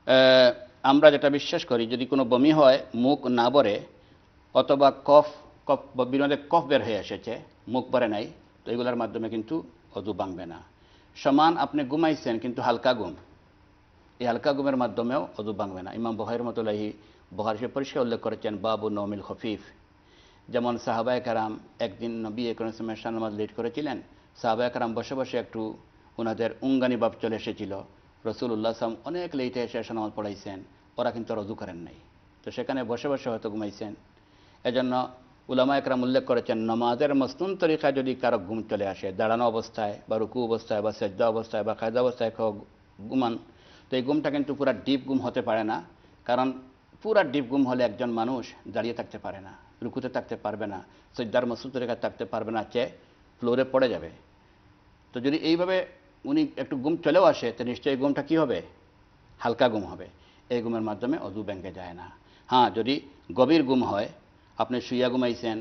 আমরা যেটা বিশ্বাস করি, যদি কোনো বমি হয় মুখ না ভরে অথবা কফ কফ বিনোদে কফ বের হয়ে এসেছে, মুখ ভরে নাই, তো এগুলোর মাধ্যমে কিন্তু অজু ভাঙবে না। সমান আপনি ঘুমাইছেন কিন্তু হালকা ঘুম, এই হালকা ঘুমের মাধ্যমেও অজু ভাঙবে না। ইমাম বুখারী রাহমাতুল্লাহি বুখারী শরীফে পরিষ্কার উল্লেখ করেছেন বাবু নওমিল খফিফ। যেমন সাহাবায়ে কেরাম একদিন নবী করিম সাল্লাল্লাহু আলাইহি ওয়াসাল্লাম নামাজ লেট করেছিলেন, সাহাবায়ে কেরাম বসে বসে একটু ওনাদের উঙ্গানি ভাব চলে এসেছিল, রাসূলুল্লাহ সাল্লাল্লাহু আলাইহি ওয়াসাল্লাম অনেক লেটে এসে নামাজ পড়াইছেন, ওরা কিন্তু অজু করেন নাই, তো সেখানে বসে বসে হয়তো ঘুমাইছেন। এজন্য উলামায়ে কেরাম উল্লেখ করেছেন নামাজের মসনুন তরিকায় যদি কারো ঘুম চলে আসে, দাঁড়ানো অবস্থায় বা রুকু অবস্থায় বা সেজদা অবস্থায় বা কায়দা অবস্থায় ঘুমান, তো এই ঘুমটা কিন্তু পুরা ডিপ ঘুম হতে পারে না। কারণ পুরা ডিপ ঘুম হলে একজন মানুষ দাঁড়িয়ে থাকতে পারে না, রুকুতে থাকতে পারবে না, সেজদার মসনুন তরিকায় থাকতে পারবে না, চেয়ে ফ্লোরে পড়ে যাবে। তো যদি এইভাবে উনি একটু ঘুম চলেও আসে, তো নিশ্চয়ই ঘুমটা কী হবে? হালকা ঘুম হবে। এই ঘুমের মাধ্যমে অজু ভেঙে যায় না। হ্যাঁ, যদি গভীর ঘুম হয়, আপনি শুইয়া ঘুমাইছেন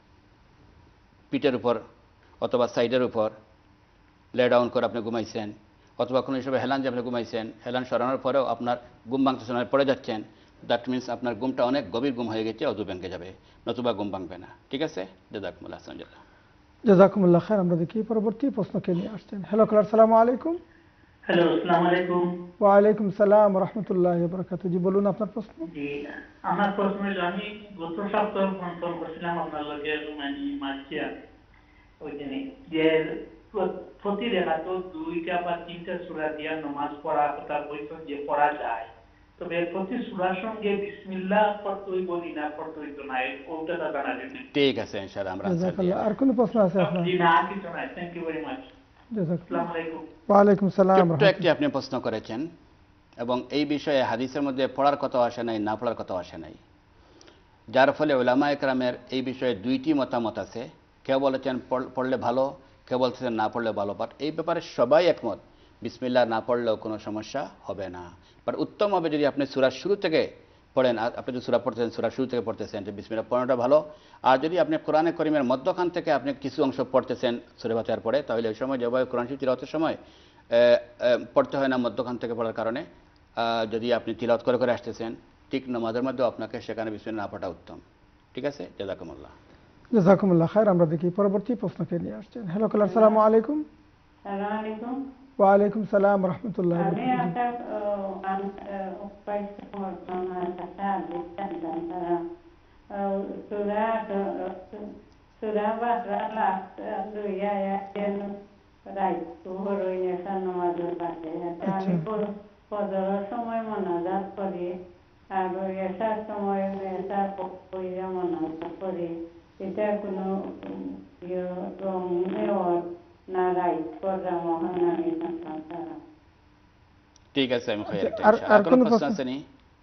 পিঠের উপর অথবা সাইডের উপর, লে ডাউন করে আপনি ঘুমাইছেন, অথবা কোনো হিসেবে হেলান যে আপনি ঘুমাইছেন, হেলান সরানোর পরেও আপনার ঘুম ভাঙতেছে না, পড়ে যাচ্ছেন, দ্যাট মিনস আপনার ঘুমটা অনেক গভীর ঘুম হয়ে গেছে, অজু ভেঙে যাবে, নতুবা ঘুম ভাঙবে না। ঠিক আছে? জাযাকুমুল্লাহ খাইর। জাযাকুমুল্লাহ খাইর। আমরা দেখি পরবর্তী প্রশ্নকে নিয়ে আসছেন। হ্যালো কলার, আসসালামু আলাইকুম। হ্যালো, আসসালামু আলাইকুম। ওয়া আলাইকুম সালাম ওয়া রাহমাতুল্লাহি ওয়া বারাকাতুহু। জি বলুন আপনার প্রশ্ন। জি, আমার প্রশ্ন হলো, আমি গত সপ্তাহে ফোন করছিলাম আপনার লগে মাঝিয়া ওইখানে, যে প্রতি রেখাতো 2টা বা 3টা সূরা দিয়া নামাজ পড়ার কথা বলছেন যে পড়া যায়, তবে প্রতি সূরার সঙ্গে বিসমিল্লাহ পড়তে হইব না পড়তে হইতো না, ওটা জানার জন্য। ঠিক আছে, ইনশাআল্লাহ আমরা জাযাকাল্লাহ। আর কোনো প্রশ্ন আছে আপনার? জি না, কিছু নাই। Thank you very much. আসসালামু আলাইকুম। ওয়া আলাইকুম সালাম। ছোট্ট একটি আপনি প্রশ্ন করেছেন, এবং এই বিষয়ে হাদিসের মধ্যে পড়ার কথা আসে নাই, না পড়ার কথা আসে নাই, যার ফলে উলামায়ে কেরামের এই বিষয়ে দুইটি মতামত আছে। কেউ বলেছেন পড়লে ভালো, কেউ বলতেছেন না পড়লে ভালো। বাট এই ব্যাপারে সবাই একমত, বিসমিল্লাহ না পড়লেও কোনো সমস্যা হবে না। বাট উত্তম হবে যদি আপনি সূরার শুরু থেকে পড়েন। আপনি যদি সূরা পড়তেছেন, সূরার শুরু থেকে পড়তেছেন, যে বিসমিল্লাহ পড়াটা ভালো। আর যদি আপনি কোরআনে করিমের মধ্যখান থেকে আপনি কিছু অংশ পড়তেছেন সূরা ফাতিহার পরে, তাহলে ওই সময় যেভাবে কোরআন শরীফ তিলাওয়াতের সময় পড়তে হয় না মধ্যখান থেকে পড়ার কারণে, যদি আপনি তিলাওয়াত করে করে আসতেছেন, ঠিক নামাজের মধ্যেও আপনাকে সেখানে বিসমিল্লাহ না পড়া উত্তম। ঠিক আছে? জাযাকুমুল্লাহ। জাযাকুমুল্লাহ খাইর। আমরা দেখি পরবর্তী প্রশ্নকে নিয়ে আসছেন। হ্যালো কলার, আসসালামু আলাইকুম। আসসালামু আলাইকুম। ওয়া আলাইকুম সালাম ওয়া রাহমাতুল্লাহি ওয়া আমি সময় মোনাজাত করি, আর এসার সময় মোনাজাত করি, এটা কোনো না রাইট প্রোগ্রাম হয় না। ঠিক আছে, আমি আর কোনো প্রশ্ন আছে নি?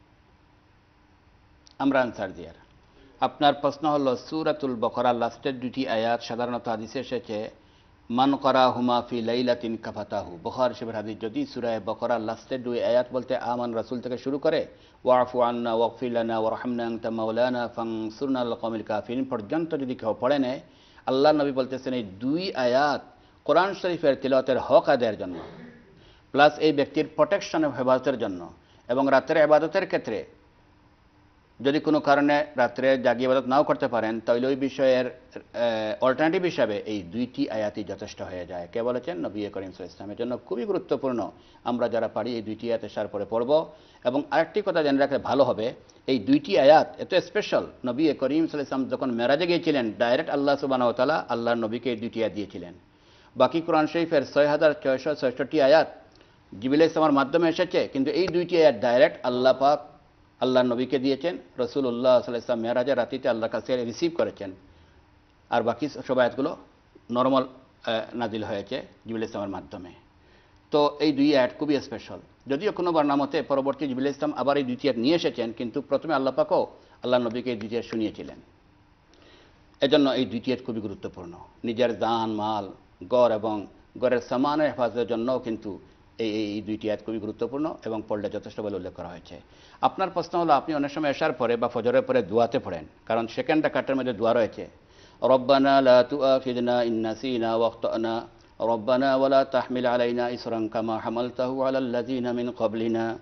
আমরা আনসার দিয়ার। আপনার প্রশ্ন হলো সূরাতুল বাকারার লাস্টের দুটি আয়াত সাধারণত হাদিসে এসেছে মান ক্বারাহুমা ফি লাইলাতিন কাফাতাহু। বুখারী শরীফের হাদিস। যদি সূরা বাকারার লাস্টের দুই আয়াত বলতে আমান রাসূল থেকে শুরু করে ওয়াফু আন্না ওয়াগফির লানা ওয়ারহামনা আনতা মাওলানা ফানসুরনা আলাল কওমিল কাফিরিন পর্যন্ত যদি কেউ পড়ে নেয়, আল্লাহ নবী বলতেছেন এই দুই আয়াত কোরআন শরীফের তিলাওয়াতের হক আদায়ের জন্য, প্লাস এই ব্যক্তির প্রোটেকশন ও হেফাজতের জন্য, এবং রাতের ইবাদতের ক্ষেত্রে যদি কোনো কারণে রাত্রে জাগিয়ে ইবাদত নাও করতে পারেন, তাহলে ওই বিষয়ের অল্টারনেটিভ হিসাবে এই দুইটি আয়াতই যথেষ্ট হয়ে যায়। কে বলেছেন? নবী করিম সাল্লাল্লাহু আলাইহি ওয়াসাল্লামের জন্য খুবই গুরুত্বপূর্ণ। আমরা যারা পারি এই দুইটি আয়াত এশার পরে পড়ব। এবং আরেকটি কথা জেনে রাখলে ভালো হবে, এই দুইটি আয়াত এত স্পেশাল, নবী করিম সাল্লাল্লাহু আলাইহি ওয়াসাল্লাম যখন মেরাজে গিয়েছিলেন, ডাইরেক্ট আল্লাহ সুবহানাহু ওয়া তাআলা আল্লাহর নবীকে এই দুইটি আয়াত দিয়েছিলেন। বাকি কোরআন শরীফের ৬৬৬৬টি আয়াত জিবরিল আলাইহিস সালামের মাধ্যমে এসেছে, কিন্তু এই দুইটি আয়াত ডাইরেক্ট আল্লাহ পাক আল্লাহর নবীকে দিয়েছেন। রাসূলুল্লাহ সাল্লাল্লাহু আলাইহি ওয়াসাল্লাম মেরাজের রাতিতে আল্লাহর কাছে রিসিভ করেছেন। আর বাকি সব আয়াতগুলো নরমাল নাজিল হয়েছে জিবরিল আলাইহিস সালামের মাধ্যমে। তো এই দুই আয়াত খুবই স্পেশাল। যদিও কোনো বর্ণনামতে পরবর্তী জিবরিল আলাইহিস সালাম আবার এই দুইটি আয়াত নিয়ে এসেছেন, কিন্তু প্রথমে আল্লাহ পাকও আল্লাহর নবীকে এই দুইটি আয়াত শুনিয়েছিলেন। এজন্য এই দুইটি আয়াত খুবই গুরুত্বপূর্ণ। নিজের জান মাল, গড় এবং গড়ের সামানের হেফাজতের জন্যও কিন্তু এই দুইটি আয়াত খুবই গুরুত্বপূর্ণ এবং পড়লে যথেষ্ট বলে উল্লেখ করা হয়েছে। আপনার প্রশ্ন হলো, আপনি অনেক সময় এশার পরে বা ফজরের পরে দোয়াতে পড়েন, কারণ সেকেন্ড রাকাতের মধ্যে দোয়া রয়েছে রব্বানা লা তুআখিযনা ইন নাসিনা ওয়া আখতানা রব্বানা ওয়া লা তাহমিল আলাইনা ইসরান কামা হামালতাহু আলাল লাযিনা মিন ক্বাবলিনা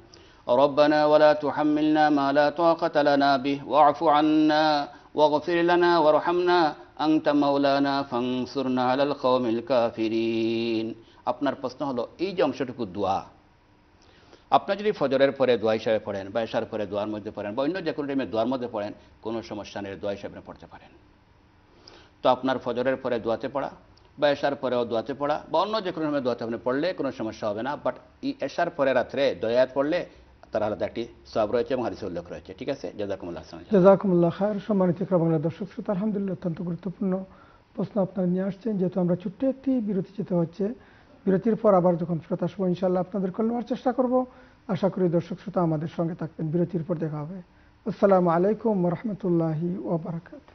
ربنا ولا تحملنا ما لا طاقة لنا به واعف عنا واغفر لنا وارحمنا أنت مولانا فانصرنا على القوم الكافرين। আপনার প্রশ্ন হলো এই যে অংশটুকু দোয়া আপনার যদি ফজরের পরে দোয়া হিসাবে পড়েন বা এশার পরে দোয়ার মধ্যে পড়েন বা অন্য যে কোনো টাইমে দোয়ার মধ্যে পড়েন কোনো সমস্যা নেই, দোয়া হিসাবে পড়তে পারেন। তো আপনার ফজরের পরে দোয়াতে পড়া বা এশার পরেও দোয়াতে পড়া বা অন্য যে কোনো সময় দোয়াতে আপনি পড়লে কোনো সমস্যা হবে না। বাট এই এশার পরে রাত্রে দয়াত পড়লে তার আলাদা একটি সওয়াব রয়েছে এবং হাদিসে উল্লেখ রয়েছে। ঠিক আছে, জাযাকুমুল্লাহ খাইর। জাযাকুমুল্লাহ খাইর। সম্মানিত ইকরা বাংলা দর্শক শ্রোতা, আলহামদুলিল্লাহ অত্যন্ত গুরুত্বপূর্ণ প্রশ্ন আপনারা নিয়ে আসছেন। যেহেতু আমরা ছোট্ট একটি বিরতি যেতে হচ্ছে, বিরতির পর আবার যখন ফেরত আসবো ইনশাআল্লাহ আপনাদের কল নেওয়ার চেষ্টা করব। আশা করি দর্শক শ্রোতা আমাদের সঙ্গে থাকবেন। বিরতির পর দেখা হবে। আসসালামু আলাইকুম ওয়া রাহমাতুল্লাহি ওয়া বারাকাতুহু।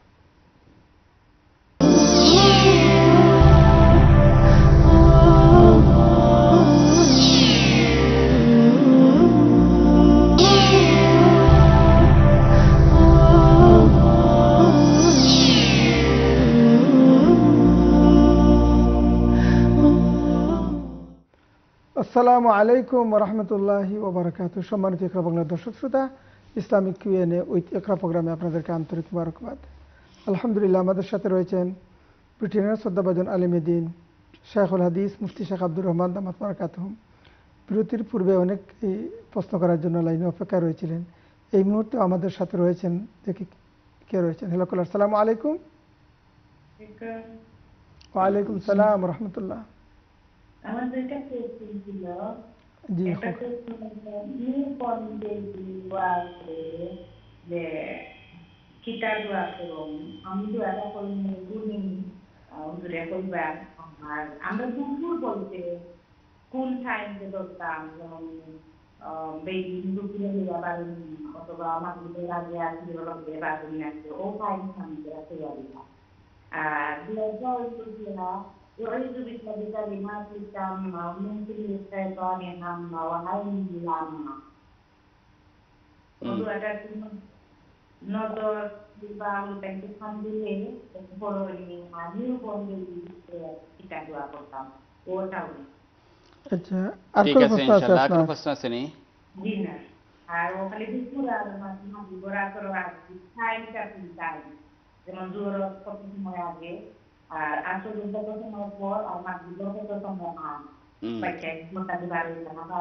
আসসালামু আলাইকুম ওয়া রাহমাতুল্লাহি ওয়া বারাকাতুহু। সম্মানিত ইকরা বাংলা দর্শক শ্রোতা, ইসলামিক কিউএনএ উইথ ইকরা প্রোগ্রামে আপনাদেরকে আন্তরিক মোবারকবাদ। আলহামদুলিল্লাহ আমাদের সাথে রয়েছেন ব্রিটেনের শ্রদ্ধাভাজন আলেমে দ্বীন শাইখুল হাদিস মুফতি শেখ আব্দুর রহমান দামাত বারাকাতুহুম। বিরতির পূর্বে অনেক প্রশ্ন করার জন্য লাইনে অপেক্ষা রয়েছিলেন। এই মুহূর্তে আমাদের সাথে রয়েছেন, দেখি কে রয়েছেন। হ্যালো কলার, আসসালামু আলাইকুম। ওয়া আলাইকুম সালাম ওয়া রাহমাতুল্লাহ। আমার দুইটা কোয়েশ্চেন ছিল। জি, একটা কোয়েশ্চেন নিউ পয়েন্টের আছে যে কিতাব দোয়া করুন, আমি দোয়াটা করি গুনি হুজুরে কইবার। আর আমরা দুপুর বলতে কোন টাইম যে ধরতাম, যেমন দুপুরে হইয়া পারেন অথবা আমাদের আগে আসলে পারেন আছে ও টাইম আমাদের তৈরি দিলাম। আর يعيذ بك بكلمات التامة من كل شيطان همة وعين لامة. وضوء نظر بالباب التنكسان بالليل تكبرني عميل بولي kita dua pertama. Oh tahu. আচ্ছা, ঠিক আছে ইনশাআল্লাহ। আর কোনো প্রশ্ন আছে নি? জি না। আর ওখানে দুপুর আর মাঝে গোড়া করো আর টাইমটা টাইম, যেমন জোর কত সময় আগে আর আসলে যত সময় পর আর মাঝে যত সময় আগ বাচ্চা মোটামুটি বাড়ি না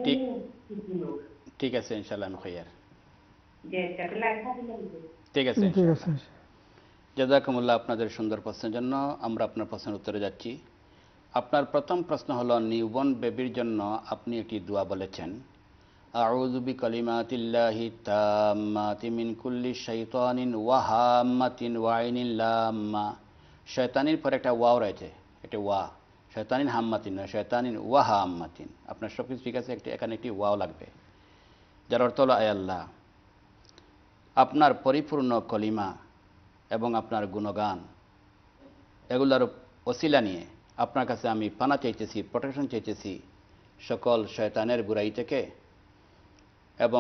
ঠিক আছে ইনশাআল্লাহ আমি খাইয়ার। যে চাকরি লাইফ ঠিক আছে ইনশাআল্লাহ। জাযাকুমুল্লাহ আপনাদের সুন্দর প্রশ্নের জন্য। আমরা আপনার প্রশ্নের উত্তরে যাচ্ছি। আপনার প্রথম প্রশ্ন হলো নিউবর্ন বেবির জন্য আপনি একটি দোয়া বলেছেন, আউযু বিকালিমাতিল্লাহি তাম্মাতি মিন কুল্লি শাইতানিন ওয়া হাম্মাতিন ওয়া আইনিন লাম্মা। শয়তানির পরে একটা ওয়াও রয়েছে, এটা ওয়া, শয়তানিন হাম্মাতিন নয়, শয়তানিন ওয়া হাম্মাতিন। আপনার সব কিছু ঠিক আছে, এখানে একটি ওয়াও লাগবে, যার অর্থ হলো আয় আল্লাহ আপনার পরিপূর্ণ কলিমা এবং আপনার গুণগান এগুলোর ওসিলা নিয়ে আপনার কাছে আমি পানা চাইতেছি, প্রোটেকশন চাইতেছি সকল শয়তানের বুরাই থেকে। এবং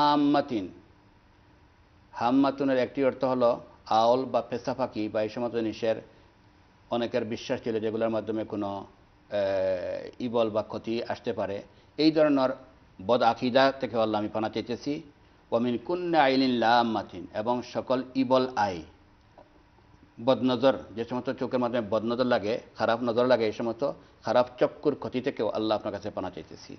হাম্মাতুনের একটি অর্থ হলো আওল বা পেশা পাখি বা এই সমস্ত জিনিসের অনেকের বিশ্বাস ছিল যেগুলোর মাধ্যমে কোনো ইবল বা ক্ষতি আসতে পারে। এই ধরনের বদ আকিদা থেকে আল্লাহ আমি পানা চাইতেছি। ওয়ামিন কুন্না আইনিন লাম্মাতিন, এবং সকল ইবল আই, বদনজর, যে সমস্ত চোখের মাধ্যমে বদনজর লাগে, খারাপ নজর লাগে, এই সমস্ত খারাপ চক্ষুর ক্ষতি থেকেও আল্লাহ আপনার কাছে পানা চাইতেছি।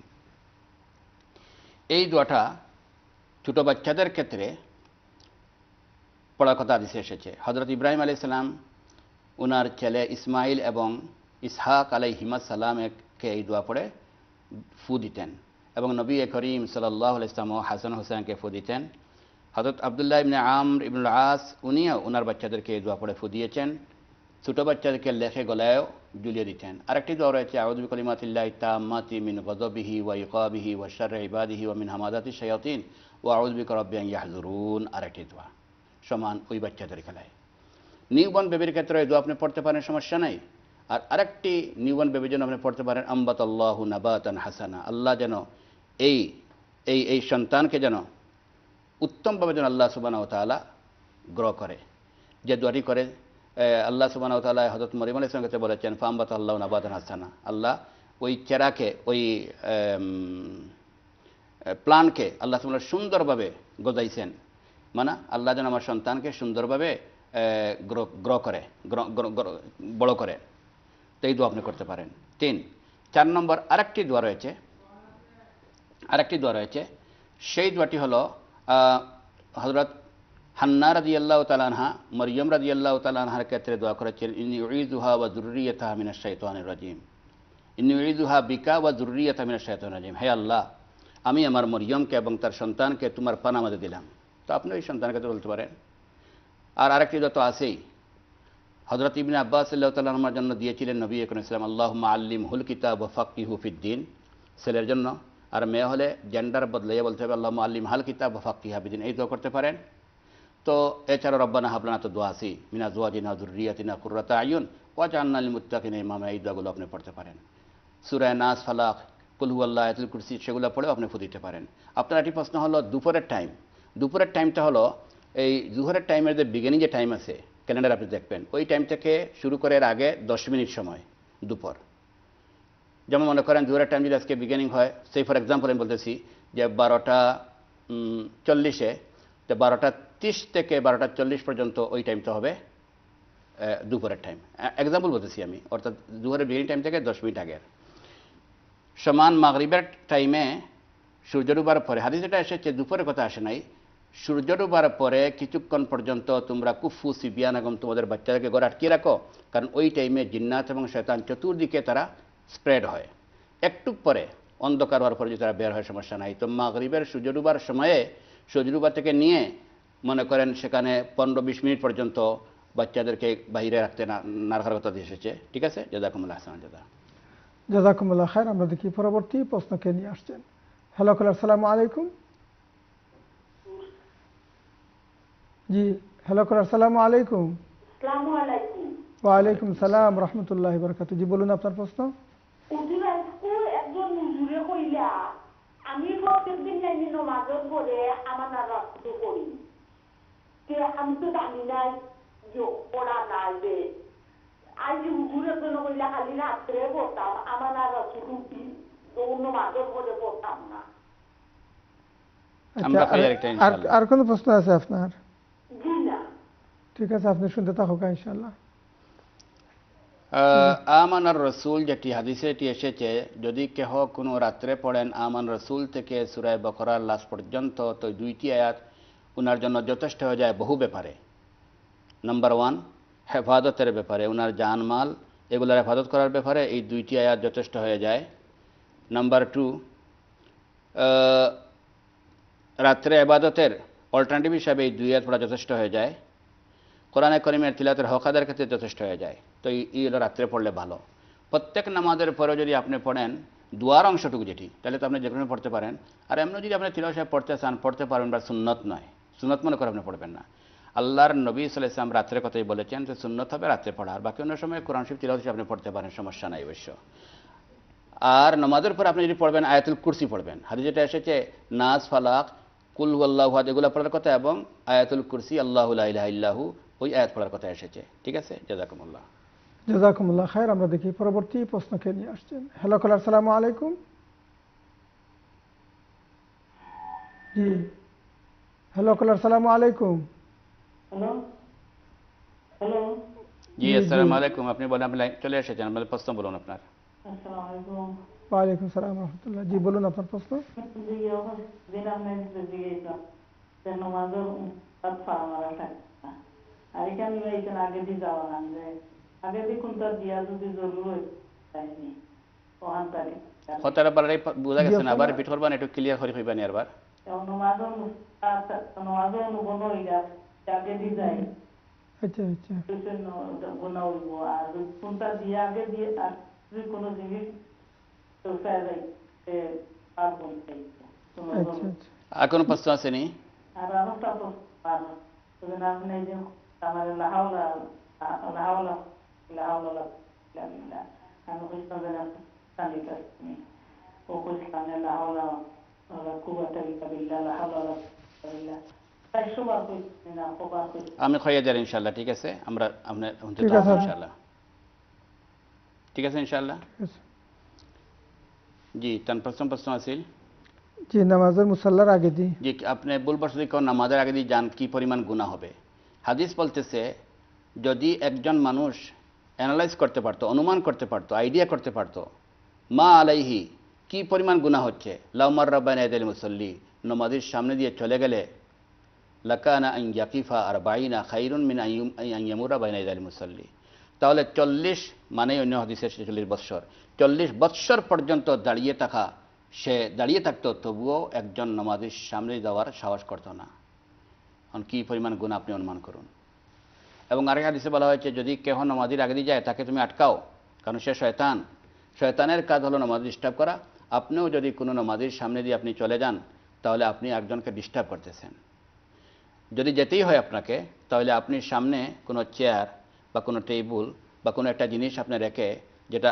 এই দোয়াটা ছোটো বাচ্চাদের ক্ষেত্রে পড়ার কথা হাদিসে এসেছে। হযরত ইব্রাহিম আলাইহিস সালাম ওনার ছেলে ইসমাইল এবং ইসহাক আলাইহিমা সালামকে এই দোয়া পড়ে ফু দিতেন, এবং নবী করিম সাল্লাল্লাহু আলাইহি ওয়াসাল্লাম হাসান হোসেনকে ফু দিতেন। হযরত আব্দুল্লাহ ইবনে আমর ইবনুল আস উনিও ওনার বাচ্চাদেরকে এই দোয়া পড়ে ফু দিয়েছেন। ছোটো বাচ্চাদেরকে লেখে গলায়ও ঝুলিয়ে দিতেন। আরেকটি দোয়া রয়েছে, আউযু বিকালিমাতিল্লাহি তাম্মাতি মিন গাযাবিহি ওয়া ইকাবিহি ওয়া শাররি ইবাদিহি ওয়া মিন হামাযাতি শায়াতিন ওয়া আউযু বিকা রাব্বি আন ইয়াহযুরুন। আরেকটি দোয়া সমান ওই বাচ্চাদের খেলায়। নিউবর্ন বেবির ক্ষেত্রে এই দোয়া আপনি পড়তে পারেন, সমস্যা নাই। আর আরেকটি নিউবর্ন বেবির জন্য আপনি পড়তে পারেন, আম্বাতাল্লাহু নাবাতান হাসানা, আল্লাহ যেন এই এই এই সন্তানকে যেন উত্তমভাবে যেন আল্লাহ সুবহানাহু ওয়া তাআলা গ্রহ করে। যে দোয়াটি করে আল্লাহ সুবহানাহু ওয়া তাআলা হযরত মরিয়ম আলাইহিস সালামের কাছে বলেছেন, ফাম্বাতাল্লাহু নাবাতান হাসানা, আল্লাহ ওই চেরাকে, ওই প্ল্যানকে আল্লাহ তাআলা সুন্দরভাবে গজাইছেন, মানে আল্লাহ যেন আমার সন্তানকে সুন্দরভাবে গ্রো করে, বড় করে, তো এই দোয়া আপনি করতে পারেন। 4 নম্বর আরেকটি দোয়া রয়েছে, সেই দোয়াটি হলো হযরত হান্না রাদিয়াল্লাহু তাআলা আনহা মরিয়ম রাদিয়াল্লাহু তাআলা আনহার ক্ষেত্রে দোয়া করেছেন, ইন্নী উঈযুহা ওয়া যুররিয়াতাহা মিনাশ শাইতানির রাজীম, ইন্নী উঈযুহা বিকা ওয়া যুররিয়াতাহা মিনাশ শাইতানির রাজীম। হে আল্লাহ, আমি আমার মরিয়মকে এবং তার সন্তানকে তোমার পানামাতে দিলাম। তো আপনি ওই সন্তানকে তো বলতে পারেন। আর আরেকটি দোয়া তো আছেই, হযরত ইবনে আব্বাস রাদিয়াল্লাহু তাআলা আনহুর জন্য দিয়েছিলেন নবী করিম সাল্লাল্লাহু আলাইহি ওয়াসাল্লাম, আল্লাহুম্মা আল্লিমহুল কিতাব ওয়া ফাক্কিহু ফিদ্দিন, ছেলের জন্য। আর মেয়ে হলে জেন্ডার বদলাইয়া বলতে হবে আল্লাহুম্মা আল্লিমহাল কিতাব ওয়া ফাক্কিহা ফিদ্দিন, এই দোয়া করতে পারেন। তো এছাড়া রব্বানা হাব লানা তো দোয়া আছে, মিন আজওয়াজিনা ওয়া যুররিয়াতিনা কুররাতা আয়ুন ওয়াজআলনা লিল মুত্তাকিনা ইমামা, এই দোয়াগুলো আপনি পড়তে পারেন। সূরা নাস, ফালাক, কুল হুয়াল্লাহু, আয়াতুল কুরসি, সেগুলো পড়েও আপনি ফু দিতে পারেন। আপনার একটি প্রশ্ন হলো দুপুরের টাইমটা হলো এই জুহরের টাইমের যে বিগিনিং যে টাইম আছে ক্যালেন্ডার আপনি দেখবেন, ওই টাইম থেকে শুরু করে এর আগে 10 মিনিট সময় দুপুর। যেমন মনে করেন জুহরের টাইম যদি আজকে বিগিনিং হয়, সেই ফর এক্সাম্পল আমি বলতেছি যে 12:40, তো 12:30 থেকে 12:40 পর্যন্ত ওই টাইমটা হবে দুপুরের টাইম। এক্সাম্পল বলতেছি আমি, অর্থাৎ জুহরের বিগিনিং টাইম থেকে 10 মিনিট আগের। সমান মাগরিবের টাইমে সূর্য ডুবার পরে, হাদিস এটা এসেছে, দুপুরের কথা আসে নাই, সূর্য ডুবার পরে কিছুক্ষণ পর্যন্ত তোমরা কুফু সিবিয়ান এবং তোমাদের বাচ্চাদেরকে ঘরে আটকিয়ে রাখো, কারণ ওই টাইমে জিন্নাত এবং শয়তান চতুর্দিকে তারা স্প্রেড হয়। একটু পরে অন্ধকার হওয়ার পরে যদি তারা বের হয় সমস্যা নাই। তো মাগরিবের সূর্য ডুবার সময়ে, সূর্য ডুবার থেকে নিয়ে মনে করেন সেখানে 15-20 মিনিট পর্যন্ত বাচ্চাদেরকে বাইরে রাখতে না রাখার কথা এসেছে। ঠিক আছে, জাযাকুমুল্লাহ আহসান জাযা। জাযাকুমুল্লাহ খায়র। আমরা দেখি পরবর্তী প্রশ্নকে নিয়ে আসছেন। হ্যালো কলার, আসসালামু আলাইকুম। জি হ্যালো কলার, আসসালামু আলাইকুম। আসসালামু আলাইকুম। ওয়া আলাইকুম সালাম রাহমাতুল্লাহি ওয়া বারাকাতুহু। জি বলুন আপনার প্রশ্ন। একজন হুজুরে কইলা আমি প্রত্যেকদিন জানি নামাজের পরে আমার রাত্রে করি, যে আমি তো জানি নাই যে পড়া নাই রে, আজ হুজুরের জন্য কইলা খালি রাত্রে পড়তাম, আমার রাত্রে রুটি নামাজের পরে পড়তাম না। আর কোন প্রশ্ন আছে আপনার? জি না। ঠিক আছে, আপনি শুনতে থাকুক ইনশাআল্লাহ। আমানার রসুল যেটি হাদিসে এটি এসেছে, যদি কেহ কোনো রাত্রে পড়েন আমান রসুল থেকে সূরা বাকারার লাস্ট পর্যন্ত, তো 2টি আয়াত উনার জন্য যথেষ্ট হয়ে যায় বহু ব্যাপারে। নাম্বার 1 হেফাজতের ব্যাপারে, উনার জানমাল এগুলোর হেফাজত করার ব্যাপারে এই 2টি আয়াত যথেষ্ট হয়ে যায়। নাম্বার 2 রাত্রে ইবাদতের অল্টারনেটিভ হিসাবে এই 2 আয়াত পড়া যথেষ্ট হয়ে যায়। কোরআনে কারীমের তিলাওয়াতের হক আদায়ের ক্ষেত্রে যথেষ্ট হয়ে যায়। তো এই হলো রাত্রে পড়লে ভালো। প্রত্যেক নামাজের পরে যদি আপনি পড়েন দুয়ার অংশটুকু যেটি, তাহলে তো আপনি যে কোনো পড়তে পারেন। আর এমনি যদি আপনি তিলাওয়াত সাহেব পড়তে চান পড়তে পারবেন, বা সুন্নত নয়, সুন্নত মনে করে আপনি পড়বেন না। আল্লাহর নবী সাল্লাল্লাহু আলাইহি ওয়াসাল্লাম রাত্রে কথাই বলেছেন যে সুন্নত হবে রাত্রে পড়া, আর বাকি অন্য সময় কোরআন শরীফ তিলাওয়াত হিসেবে আপনি পড়তে পারেন, সমস্যা নাই অবশ্য। আর নামাজের পর আপনি যদি পড়বেন আয়াতুল কুরসি পড়বেন, হাদিসে যেটা এসেছে নাস, ফালাক, কুল হুয়াল্লাহু আহাদ এগুলো পড়ার কথা, এবং আয়াতুল কুরসি আল্লাহু লা ইলাহা ইল্লাহু ওই আয়াত পড়ার কথা এসেছে। ঠিক আছে, জাযাকুমুল্লাহ। জাযাকুমুল্লাহ খায়র। আমরা দেখি পরবর্তী প্রশ্নকে নিয়ে আসছেন। হ্যালো কলার, আসসালামু আলাইকুম। জি হ্যালো কলার, আসসালামু আলাইকুম। Hello hello. জি আসসালামু আলাইকুম। আপনি বলেন, আপনি চলে এসেছেন, আমাদের প্রশ্ন বলুন আপনার। আসসালামু আলাইকুম। ওয়া আলাইকুম সালাম রাহমাতুল্লাহ। জি বলুন আপনার প্রশ্ন। আগে দিয়ে যাওয়া আগে দিয়ে কোনটা দিয়া যদি জরুরি হয়নি ওখান তারিখ হতারা বারে বুঝা গেছে না, আবার রিপিট করবেন, একটু ক্লিয়ার করে কইবেন আবার। নমাজও অনুবন্ধ হয়ে যায় আগে দিয়ে যায়। আচ্ছা আচ্ছা, গোনা হইব। আর কোনটা দিয়ে আগে দিয়ে কোনো জিনিস আর কোন প্রশ্ন আছে নি? আর আরেকটা প্রশ্ন, আপনি এই যে আমার লাহাওলা লাহাওলা লাহাওলা আমি বুঝতে পারলাম তালিকা ও বুঝলাম লাহাওলা কুওয়াতা ইল্লা বিল্লাহ লাহাওলা বিল্লাহ আমি খাইয়া যাই ইনশাআল্লাহ। ঠিক আছে, আমরা আপনি ইনশাআল্লাহ। ঠিক আছে ইনশাআল্লাহ। জি তান প্রশ্ন আছিল। জি নামাজের মুসাল্লার আগে দিই। যে আপনি ভুলবশত কেউ নামাজের আগে দিয়ে যান, কি পরিমাণ গুনাহ হবে? হাদিস বলতেছে যদি একজন মানুষ অ্যানালাইজ করতে পারতো, অনুমান করতে পারতো, আইডিয়া করতে পারতো মা আলাইহি কি পরিমাণ গুনাহ হচ্ছে, লাউমার রাব্বানা ইয়াদাল মুসাল্লি, নামাজের সামনে দিয়ে চলে গেলে লাকানা আন ইয়াকিফা আরবাইনা খাইরুন মিন আন ইয়ামুরা বাইনা ইয়াদাল মুসাল্লি, তাহলে 40 মানে অন্য হাদিসে 40 বৎসর, 40 বৎসর পর্যন্ত দাঁড়িয়ে থাকা, সে দাঁড়িয়ে থাকতো তবুও একজন নামাজের সামনে যাওয়ার সাহস করতো না। কি পরিমাণ গুনাহ আপনি অনুমান করুন। এবং আরেক হাদিসে বলা হয়েছে যদি কেহ নামাজের আগে দিয়ে যায় তাকে তুমি আটকাও, কারণ সে শয়তান, শয়তানের কাজ হলো নামাজ ডিস্টার্ব করা। আপনিও যদি কোনো নামাজের সামনে দিয়ে আপনি চলে যান তাহলে আপনি একজনকে ডিস্টার্ব করতেছেন। যদি যেতেই হয় আপনাকে, তাহলে আপনি সামনে কোনো চেয়ার বা কোনো টেবিল বা কোনো একটা জিনিস আপনি রেখে, যেটা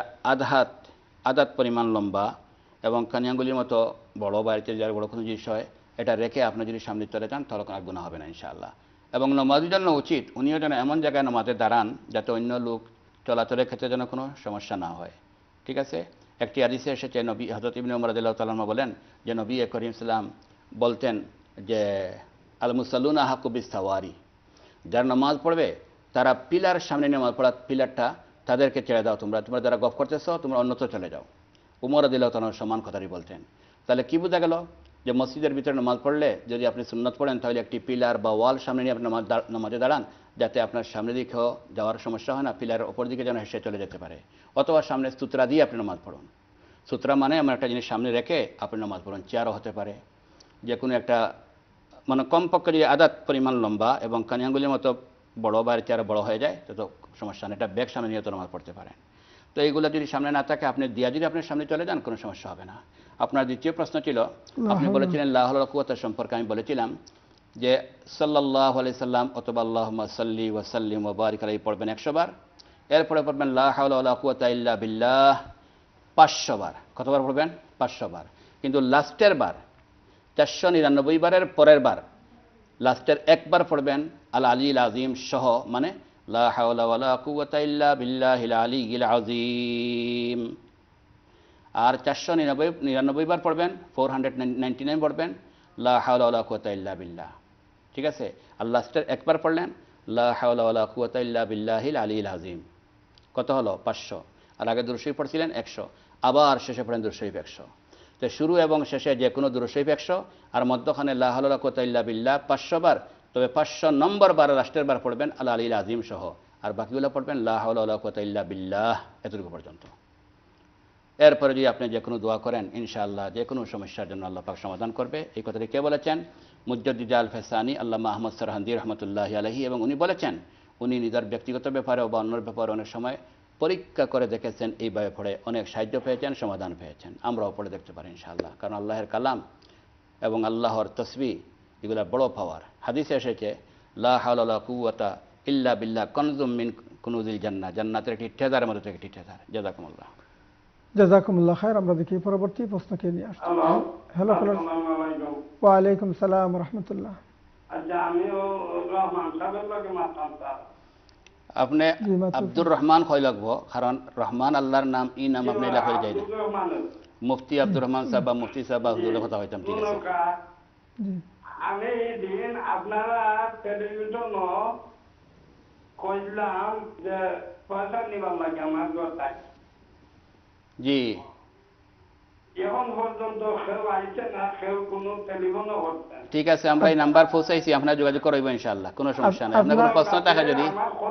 আধাত পরিমাণ লম্বা এবং কানিয়াঙ্গুলির মতো বড়, বাড়িতে যার বড় কোনো জিনিস হয়, এটা রেখে আপনি যদি সামনে চলে যান তাহলে কোনো গুনাহ হবে না ইনশাআল্লাহ। এবং নামাজের জন্য উচিত উনিও যেন এমন জায়গায় নামাজে দাঁড়ান যাতে অন্য লোক চলাচলের ক্ষেত্রে যেন কোনো সমস্যা না হয়। ঠিক আছে? একটি হাদিসে এসেছে নবী হযরত ইবনে ওমর রাদিয়াল্লাহু তাআলা বলেন যে নবী করিম সাল্লাল্লাহু আলাইহি ওয়াসাল্লাম বলতেন যে আল মুসাল্লুনা হাক্কু বিস-সাওয়ারি, যারা নামাজ পড়বে তারা পিলার সামনে নামাজ পড়া, পিলারটা তাদেরকে ছেড়ে দাও, তোমরা যারা গফ করতেছো তোমরা অন্যত্র চলে যাও। উমর রাদিয়াল্লাহু তাআলা সমান কথাই বলতেন। তাহলে কি বোঝা গেল যে মসজিদের ভিতরে নামাজ পড়লে যদি আপনি সুন্নত পড়েন তাহলে একটি পিলার বা ওয়াল সামনে নিয়ে আপনি নামাজে দাঁড়ান, যাতে আপনার সামনে দিকেও যাওয়ার সমস্যা হয় না, পিলারের ওপর দিকে যেন হেসে চলে যেতে পারে। অথবা সামনে সুতরা দিয়ে আপনি নামাজ পড়ুন। সুতরা মানে এমন একটা জিনিস সামনে রেখে আপনি নামাজ পড়ুন। চেয়ারও হতে পারে, যে কোনো একটা মানে কমপক্ষে যদি আদাত পরিমাণ লম্বা এবং কানিয়াঙ্গুলির মতো বড় বা চেয়ার বড় হয়ে যায় তো সমস্যা নেই, এটা ব্যাগ সামনে নিয়ে তো নামাজ পড়তে পারেন। তো এইগুলো যদি সামনে না থাকে আপনি দিয়া যদি আপনার সামনে চলে যান কোনো সমস্যা হবে না। আপনার দ্বিতীয় প্রশ্ন ছিল, আপনি বলেছিলেন লা হাওলা ওয়ালা কুওয়াতা সম্পর্কে। আমি বলেছিলাম যে সাল্লাল্লাহু আলাইহি সাল্লাম অথবা আল্লাহুম্মা সাল্লি ওয়া সাল্লিম ওয়া বারিক আলাইহি পড়বেন 100 বার, এরপরে পড়বেন লা হাওলা ওয়ালা কুওয়াতা ইল্লা বিল্লাহ 500 বার। কতবার পড়বেন? 500 বার। কিন্তু লাস্টের বার 499 বারের পরের বার লাস্টের একবার পড়বেন আল আলিল আজিম সহ, মানে লা হাওলা ওয়ালা কুওয়াতা ইল্লা বিল্লাহিল আলিয়্যিল আযীম। আর 499 বার পড়বেন, 499 পড়বেন লা হাওলা ওয়ালা কুওয়াতা ইল্লা বিল্লাহ। ঠিক আছে? আর লাস্টের একবার পড়লেন লা হাওলা ওয়ালা কুওয়াতা ইল্লা বিল্লাহিল আলিয়্যিল আযীম। কত হলো? 500। আর আগে দুরূদ শরীফ পড়ছিলেন 100, আবার শেষে পড়েন দুরূদ শরীফ 100। তো শুরু এবং শেষে যে কোনো দুরূদ শরীফ 100, আর মধ্যখানে লা হাওলা ওয়ালা কুওয়াতা ইল্লা বিল্লাহ 500 বার। তবে 500 নম্বর বার লাস্টের বার পড়বেন আল আলিয়্যিল আযীম সহ, আর বাকিগুলো পড়বেন লা হাওলা ওয়ালা কুওয়াতা ইল্লা বিল্লাহ, এতটুকু পর্যন্ত। এরপরে যদি আপনি যে কোনো দোয়া করেন ইনশাআল্লাহ যে কোনো সমস্যার জন্য আল্লাহ পাক সমাধান করবে। এই কথাটি কে বলেছেন? মুজাদ্দিদ আল ফেসানি আল্লামা আহমদ সরহান্দি রহমতুল্লাহি আলাইহি। এবং উনি বলেছেন উনি নিজের ব্যক্তিগত ব্যাপারে বা অন্যর ব্যাপারে অনেক সময় পরীক্ষা করে দেখেছেন, এইভাবে পড়ে অনেক সাহায্য পেয়েছেন, সমাধান পেয়েছেন। আমরাও পড়ে দেখতে পারি ইনশাআল্লাহ, কারণ আল্লাহর কালাম এবং আল্লাহর তসবিহ এগুলো বড় পাওয়ার। হাদিসে এসেছে লা হাওলা ওয়ালা কুওয়াতা ইল্লা বিল্লাহ কানজুম মিন কুনুজিল জান্নাহ, জান্নাতের একটি ঠেদারের মধ্যে একটি ঠেদার। জাযাকুমুল্লাহ। জাযাকুমুল্লাহ খায়র। আমরা দেখি পরবর্তী প্রশ্নকে নিয়ে আসছি। Hello caller. ওয়া আলাইকুম সালাম ওয়া রাহমাতুল্লাহ। আচ্ছা, আমি রহমান সাহেবের লগে মাতাম স্যার। আপনি আব্দুর রহমান কই লাগবো, কারণ রহমান আল্লাহর নাম, ই নাম আপনি লেখা হয়ে যায় না। মুফতি আব্দুর রহমান সাহেব বা মুফতি সাহেব বা হুজুরের কথা হইতাম। ঠিক আছে। আমি দিন আপনারা টেলিভিশন কইলাম যে পয়সা নিবার লাগে আমার দরকার। জি। এখন পর্যন্ত কেউ আইছে না, কেউ কোনো টেলিফোনও করছে। ঠিক আছে, আমরা এই নাম্বার পৌঁছাইছি, আপনারা যোগাযোগ করবেন ইনশাআল্লাহ, কোনো সমস্যা নাই। আপনার কোনো প্রশ্ন থাকে যদি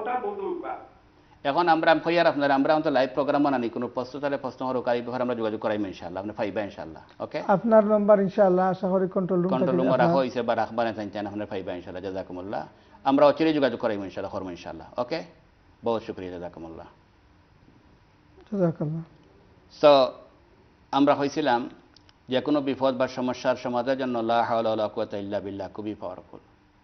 এখন আমরা কইয়ার আপনারা, আমরা তো লাইভ প্রোগ্রাম বানানি, কোনো প্রশ্ন তাহলে প্রশ্ন হলো কারি ব্যাপারে আমরা যোগাযোগ করাইব ইনশাআল্লাহ, আপনি পাইবা ইনশাআল্লাহ। ওকে, আপনার নাম্বার ইনশাআল্লাহ আশা করি কন্ট্রোল রুম রাখা হইছে বা রাখবানে চাইছেন, আপনি পাইবা ইনশাআল্লাহ। জাযাকুমুল্লাহ। আমরা অচিরে যোগাযোগ করাইব ইনশাআল্লাহ, করব ইনশাআল্লাহ। ওকে, বহুত শুকরিয়া। জাযাকুমুল্লাহ। জাযাকাল্লাহ। সো আমরা হইছিলাম যে কোনো বিপদ বা সমস্যার সমাধানের জন্য লা হাওলা ওয়ালা কুওয়াতা ইল্লা বিল্লাহ খুবই পাওয়ারফুল।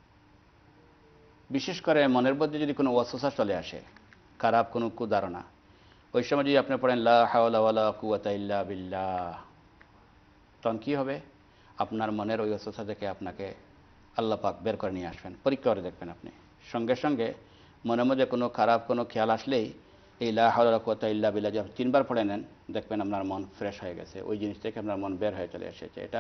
বিশেষ করে মনের মধ্যে যদি কোনো ওয়াসওয়াসা চলে আসে, খারাপ কোনো কুধারণা, ওই সময় যদি আপনি পড়েন লা হাওলা ওয়ালা কুওয়াতা ইল্লা বিল্লাহ, তখন কী হবে? আপনার মনের ওই ওয়াসওয়াসা থেকে আপনাকে আল্লাহ পাক বের করে নিয়ে আসবেন। পরীক্ষা করে দেখবেন আপনি, সঙ্গে সঙ্গে মনের মধ্যে কোনো খারাপ কোনো খেয়াল আসলেই এই লা হাওলা ওয়ালা কুওয়াতা ইল্লা বিল্লাহ যখন 3 বার পড়ে নেন, দেখবেন আপনার মন ফ্রেশ হয়ে গেছে, ওই জিনিস থেকে আপনার মন বের হয়ে চলে এসেছে। এটা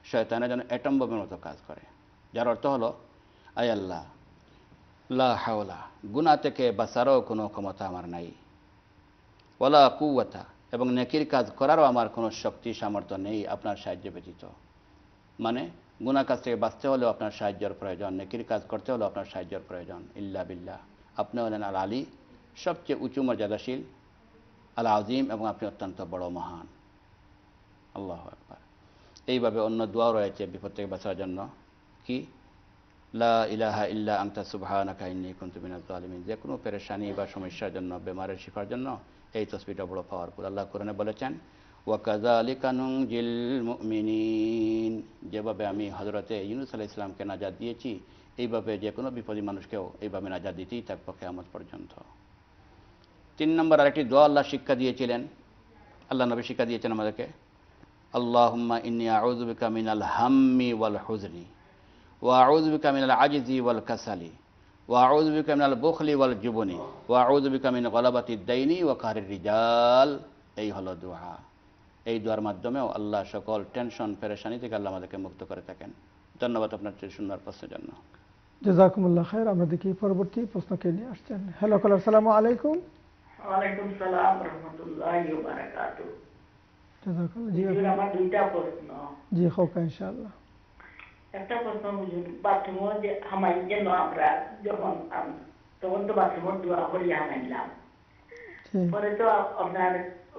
শয়তানের যেন অ্যাটম বোমের মতো কাজ করে, যার অর্থ হলো আয় আল্লাহ, লা হাওলা, গুনাহ থেকে বাঁচারও কোনো ক্ষমতা আমার নাই, ওয়ালা কুওয়াতা, এবং নেকির কাজ করারও আমার কোনো শক্তি সামর্থ্য নেই আপনার সাহায্য ব্যতীত। মানে গুনাহ কাজ থেকে বাঁচতে হলেও আপনার সাহায্যের প্রয়োজন, নেকির কাজ করতে হলেও আপনার সাহায্যের প্রয়োজন। ইল্লা বিল্লাহ, আপনি হলেন আল আলী, সবচেয়ে উঁচু মর্যাদাশীল, আল আজিম, এবং আপনি অত্যন্ত বড় মহান। আল্লাহু আকবার। এইভাবে অন্য দোয়াও রয়েছে বিপদ থেকে বাঁচার জন্য, কি লা ইলাহা ইল্লা আনতা সুবহানাকা ইন্নী কুনতু মিনাজ জালিমিন। যে কোনো পেরেশানি বা সমস্যার জন্য, বেমারের শিফার জন্য এই তাসবিহটা বড় পাওয়ারফুল। আল্লাহ কোরআনে বলেছেন ওয়া কাযালিকা নুনজিল মুমিনিন, যেভাবে আমি হযরতে ইউনূস আলাইহিস সালামকে নাজাত দিয়েছি, এইভাবে যে কোনো বিপদী মানুষকেও এইভাবে নাজাত দিতেই থাকবো কিয়ামত পর্যন্ত। 3 নম্বর আরেকটি দোয়া আল্লাহ শিক্ষা দিয়েছিলেন, আল্লাহ নবী শিক্ষা দিয়েছেন আমাদেরকে, আল্লাহুম্মা ইন্নী আউযু বিকা মিনাল হাম্মি ওয়াল হুজনি ওয়া আউযু বিকা মিনাল আজজি ওয়াল কাসালি ওয়া আউযু বিকা মিনাল বুখলি ওয়াল জুবনি ওয়া আউযু বিকা মিন গলাবাতিদ দাইনি ওয়া কাহরির রিজাল। এই হলো দোয়া। এই দোয়ার মাধ্যমেও আল্লাহ সকল টেনশন পেরেশানি থেকে আল্লাহ আমাদেরকে মুক্ত করে থাকেন। ধন্যবাদ আপনার সুন্দর প্রশ্নের জন্য। জাযাকুমুল্লাহ খাইর। আমরা দেখি পরবর্তী প্রশ্নকে নিয়ে আসছেন। হ্যালো কলার, আসসালামু আলাইকুম। ওয়ালাইকুম সালাম ওয়া রাহমাতুল্লাহি ওয়া বারাকাতুহু। জাযাকাল্লাহ। জি আমার দুইটা প্রশ্ন। জি হোক ইনশাআল্লাহ। একটা প্রশ্ন হুজুর, বাথরুমে যে হামাই যেন আমরা যখন তখন তো বাথরুমে দোয়া করি হামাইলাম, পরে তো আপনার